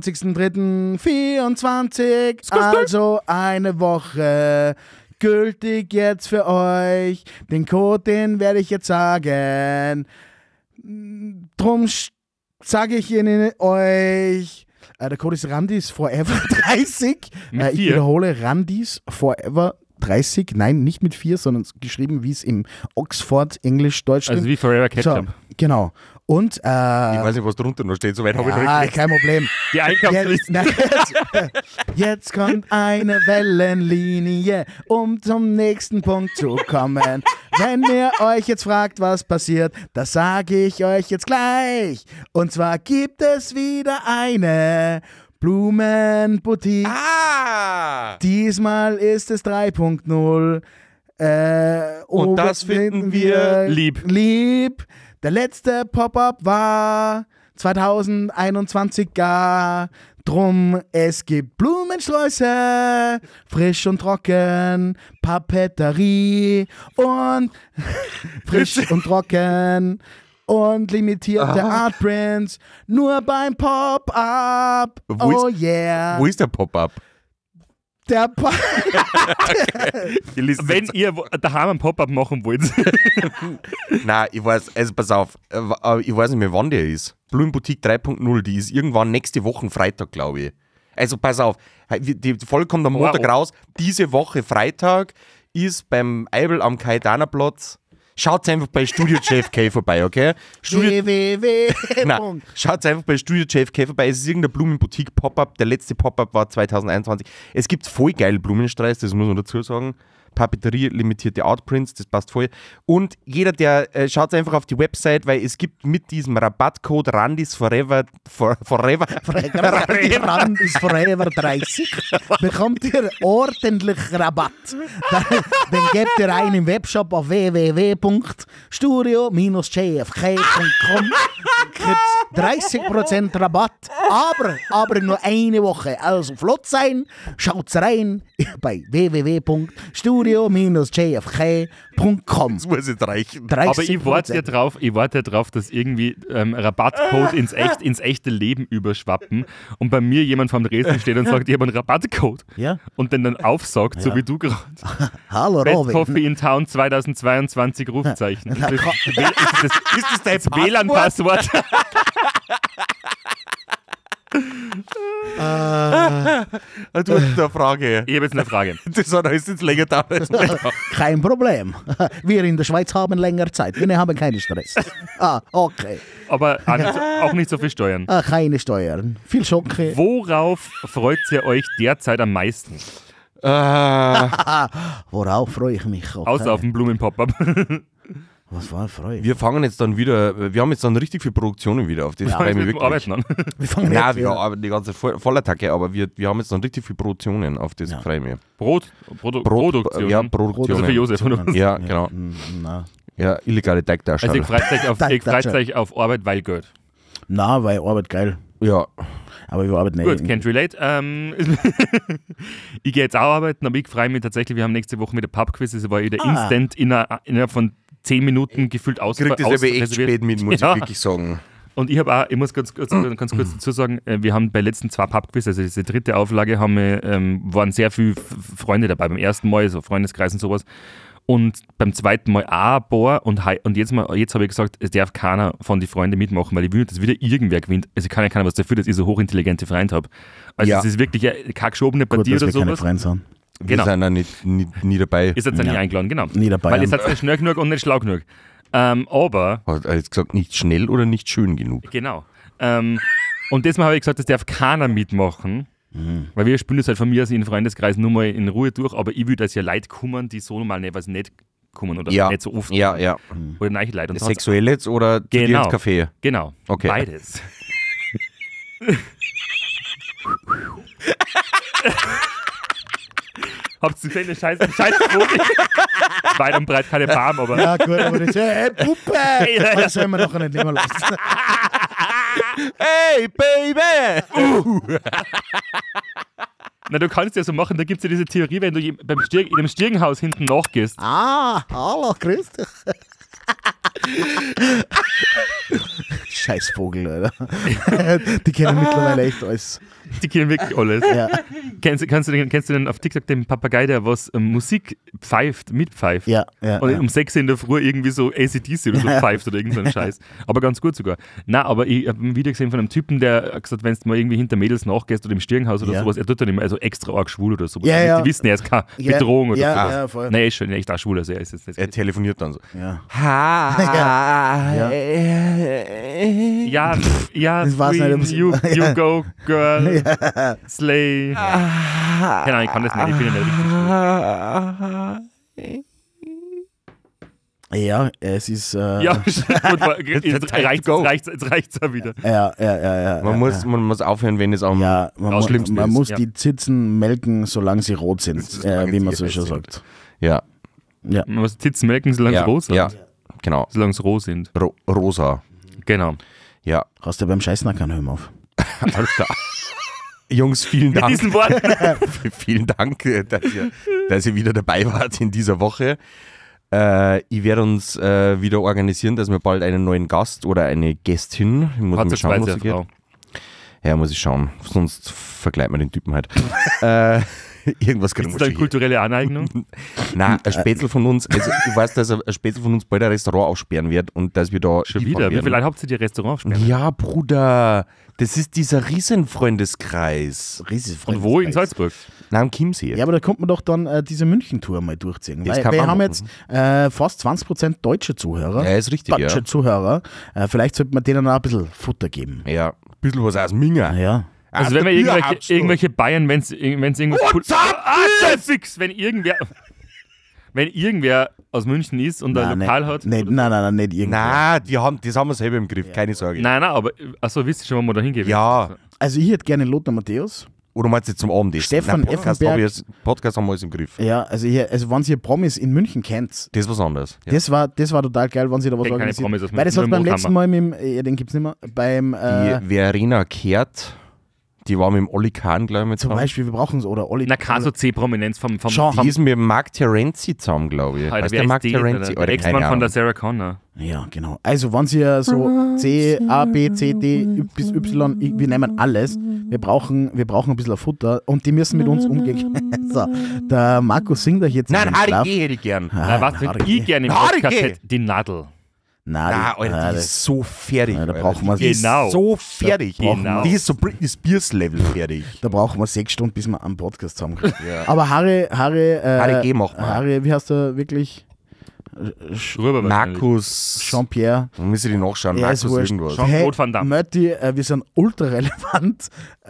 25.03.24. Also eine Woche. Gültig jetzt für euch. Den Code, den werde ich jetzt sagen. Drum sage ich Ihnen euch. Der Code ist Randis Forever 30. Mit Ich 4? wiederhole, Randis Forever 30. Nein, nicht mit 4, sondern geschrieben, wie es im Oxford Englisch Deutsch Also steht. wie Forever Ketchup. So, genau. Und Ich weiß nicht, was drunter noch steht. So weit habe ich noch ja, nicht kein Problem. Die Einkaufsliste. Jetzt kommt eine Wellenlinie, um zum nächsten Punkt zu kommen. Wenn ihr euch jetzt fragt, was passiert, das sage ich euch jetzt gleich. Und zwar gibt es wieder eine Blumenboutique. Diesmal ist es 3.0. Und das finden wir lieb. Der letzte Pop-Up war 2021 gar. Drum, es gibt Blumensträuße, frisch und trocken, Papeterie und frisch und trocken und limitierte Artprints, nur beim Pop-Up. Wo ist- Yeah. Wo ist der Pop-Up? Der Wenn ihr daheim einen Pop-Up machen wollt. Nein, ich weiß, also pass auf, ich weiß nicht mehr, wann der ist. Blumenboutique 3.0, die ist irgendwann nächste Woche Freitag, glaube ich. Also pass auf, die Folge kommt am Montag raus. Diese Woche Freitag ist beim Eibel am Kaidanerplatz. Schaut einfach bei Studio JFK vorbei, okay? Nein, schaut einfach bei Studio JFK vorbei. Es ist irgendein Blumenboutique-Pop-Up. Der letzte Pop-Up war 2021. Es gibt voll geile Blumensträuße, das muss man dazu sagen. Papeterie, limitierte Outprints, das passt voll. Und jeder, der schaut einfach auf die Website, weil es gibt mit diesem Rabattcode Randis Forever Randis Forever 30 bekommt ihr ordentlich Rabatt. Den gebt ihr ein im Webshop auf www.studio-jfk.com. Kriegt 30% Rabatt, aber nur eine Woche. Also flott sein, schaut's rein bei www.studio-jfk.com. Das muss jetzt reichen. 30%. Aber ich warte ja drauf, dass irgendwie Rabattcode ins echte Leben überschwappen und bei mir jemand vom Dresden steht und sagt, ich habe einen Rabattcode. Ja. Und dann aufsagt, so wie du gerade. Hallo Best Robin. Coffee in Town 2022 Rufzeichen. Na, Das ka- Ist das dein WLAN-Passwort. Du hast eine Frage. Ich habe jetzt eine Frage. Das hat alles jetzt länger dauert. Kein Problem. Wir in der Schweiz haben länger Zeit. Wir haben keinen Stress. Okay. Aber auch nicht so viel Steuern. Keine Steuern. Viel Schocke. Worauf freut ihr euch derzeit am meisten? Worauf freue ich mich? Okay. Außer auf den Blumen-Pop-Up. Was war Freude? Wir fangen jetzt dann wieder, wir haben jetzt dann richtig viele Produktionen wieder auf das freue ich mich Mit dem wirklich. Arbeiten an. Wir fangen Nein, jetzt wir wieder- arbeiten die ganze Vollattacke, aber wir haben jetzt dann richtig viele Produktionen, auf das freue ich mich. Produktion. Ja, Produktionen. Also für Josef. Oder? Ja, genau. Na, Ja, illegale Teigdarsteller. Also ich freut euch auf Arbeit, weil Geld. na, weil Arbeit geil. ja, Aber wir arbeiten Gut, can't relate. Ich gehe jetzt auch arbeiten, aber ich freue mich tatsächlich, wir haben nächste Woche mit der Pub-Quiz, das war wieder instant innerhalb von 10 Minuten gefühlt kriegt das aber echt spät mit, muss Ja. ich wirklich sagen. Und ich habe auch, ich muss ganz kurz dazu sagen, wir haben bei den letzten 2 Pub-Quiz, also diese dritte Auflage, waren sehr viele Freunde dabei. Beim ersten Mal, so Freundeskreis und sowas. Und beim zweiten Mal auch ein paar. Und jetzt habe ich gesagt, es darf keiner von den Freunden mitmachen, weil ich will nicht, dass wieder irgendwer gewinnt. Also kann ja keiner was dafür, dass ich so hochintelligente Freunde habe. Also Ja. es ist wirklich keine geschobene Gut, Partie dass oder wir keine sowas. Freunde sind. Wir Genau. sind auch nie dabei. Ihr seid ja nicht eingeladen, genau. Nie dabei. Weil ihr seid nicht schnell genug und nicht schlau genug. Aber, Hat er jetzt gesagt, nicht schnell oder nicht schön genug? genau. Und diesmal habe ich gesagt, das darf keiner mitmachen. Weil wir spielen das halt von mir aus in den Freundeskreis nur mal in Ruhe durch, aber ich will, dass ja Leute kommen, die so normal nicht kommen oder Ja, nicht so oft ja, kommen. ja. Oder neue Leute. Und so hat's- Sexuell jetzt oder zu dir Genau. ins Café? Genau, Okay. beides. Habt ihr gesehen, der scheiß Vogel? Weit und breit keine Barm, aber... Ja, gut, aber das ist Puppe! Das sollen wir nachher nicht mehr lassen. Hey, Baby! Na, du kannst ja so machen, da gibt es ja diese Theorie, wenn du in dem Stirnhaus hinten nachgehst. Hallo, grüß dich. Scheiß Vogel, Alter. Die kennen mittlerweile echt alles. Die kennen wirklich alles. Ja. Kennst du denn auf TikTok den Papagei, der was Musik pfeift, mitpfeift? Ja. Und um 6 in der Früh irgendwie so AC/DC oder so pfeift oder irgend so einen Scheiß. Aber ganz gut sogar. Nein, aber ich habe ein Video gesehen von einem Typen, der gesagt, wenn du mal irgendwie hinter Mädels nachgehst oder im Stirnhaus oder sowas, er tut dann immer also extra arg schwul oder sowas. Ja. Die wissen, er ist keine Bedrohung oder sowas. Ja, voll. Nein, er ist schon echt auch schwul, also er ist jetzt nicht. Er telefoniert dann so. Ja. Ja, Das war's Queen, nicht, you go, girl, slay. Keine Ahnung, ich kann das nicht, ich bin ja nicht richtig schwul. Ja, es ist. Ja, gut, jetzt reicht's auch wieder. Ja. Man muss aufhören, wenn es am schlimmsten man ist. muss die Zitzen melken, solange sie rot sind, wie man so schon sagt. Ja. Man muss Tits melken, solange sie roh sind. Ja, genau. Solange sie roh sind. Rosa. Genau. Ja. Hast du beim Scheißen auch keinen Helm auf? Alles klar. Jungs, vielen Dank. Mit diesen Worten. Vielen Dank, dass ihr wieder dabei wart in dieser Woche. Ich werde uns wieder organisieren, dass wir bald einen neuen Gast oder eine Gästin. Ich muss mal schauen, was geht. Ja, muss ich schauen. Sonst vergleicht man den Typen halt. Irgendwas kriegen wir. Ist das eine kulturelle Aneignung? Nein, ein Spätzl von uns, also ich weiß, dass ein Spätzl von uns bald ein Restaurant aufsperren wird und dass wir da schon wieder? Wie viele Leute habt ihr die Restaurant aufsperren? Ja, Bruder, das ist dieser Riesenfreundeskreis. Und wo? In Salzburg? Nein, am Chiemsee. Ja, aber da kommt man doch dann diese München-Tour mal durchziehen. Das Weil kann wir man haben machen. jetzt fast 20% deutsche Zuhörer. Ja, ist richtig, Deutsche Zuhörer. Vielleicht sollte man denen auch ein bisschen Futter geben. Ja, ein bisschen was aus Minga. Ja. Also wenn wir irgendwelche Bayern, wenn es irgendwas fix, wenn irgendwer aus München ist und ein Lokal hat. Nein, nicht irgendwer. Nein, das haben wir selber im Griff, keine Sorge. Nein, aber achso, wisst ihr schon, wo wir da hingehen? Ja. Also ich hätte gerne Lothar Matthäus. Oder meinst du jetzt zum Abendessen? Stefan Effenberg. Podcast haben wir alles im Griff. Ja, also wenn ihr Promis in München kennt, Das ist was anderes. Ja. das war total geil, wenn sie da was Keine organisiert. Promis aus Weil das München, hat nur beim im letzten Mal den gibt's nicht mehr, beim Die Verena Kehrt, die war mit dem Olli Kahn, glaube ich, mit zum zusammen. Beispiel, wir brauchen es, oder Olli. Na, keine so C-Prominenz vom Die ist mit Mark Terenzi zusammen, glaube ich. Alter, Heißt wer der Mark ist Terenzi? der Ex-Mann von der Sarah Connor. Ja, genau. Also, wenn ihr so C, A, B, C, D bis Y, wir nehmen alles. Wir brauchen ein bisschen Futter und die müssen mit uns umgehen. So, der Markus singt euch jetzt. Nein, in den Schlaf. HDG hätte ich gern. Na, was würde ich gerne im Harry Podcast G. hätte? Die Nadel. Nein, Alter, die ist so fertig. Ja, da Alter. brauchen wir Die ist Genau. so fertig. Genau. Die ist so Britney Spears Level fertig. Da brauchen wir 6 Stunden, bis wir am Podcast haben. Aber Harry G macht mal. Harry, wie heißt er wirklich? Rüber Markus. Jean-Pierre. Man muss ich den nachschauen. Ja, ist Markus wurscht. irgendwas. Jean-Claude Van Damme. Mötti, wir sind ultra relevant.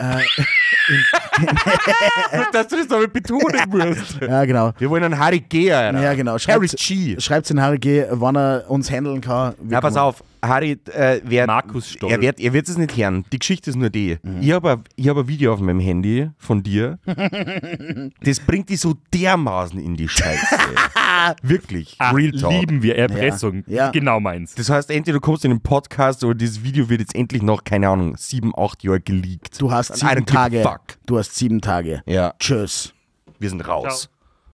Dass du das damit betonen musst. Ja, genau. Wir wollen einen Harry G. Alter. Ja, genau. Harry G. Schreibt in Harry G., wann er uns handeln kann. Na, pass auf. Harry, Markus Stoll. er wird es nicht hören. Die Geschichte ist nur die. Ich hab ein Video auf meinem Handy von dir. Das bringt dich so dermaßen in die Scheiße. Wirklich. Real Talk. Lieben wir Erpressung. Ja. Genau meins. Das heißt, entweder du kommst in den Podcast oder dieses Video wird jetzt endlich noch, keine Ahnung, 7, 8 Jahre geleakt. Du hast I 7 don't give a Tage. fuck. Du hast 7 Tage. Ja, Tschüss. wir sind raus. Ciao.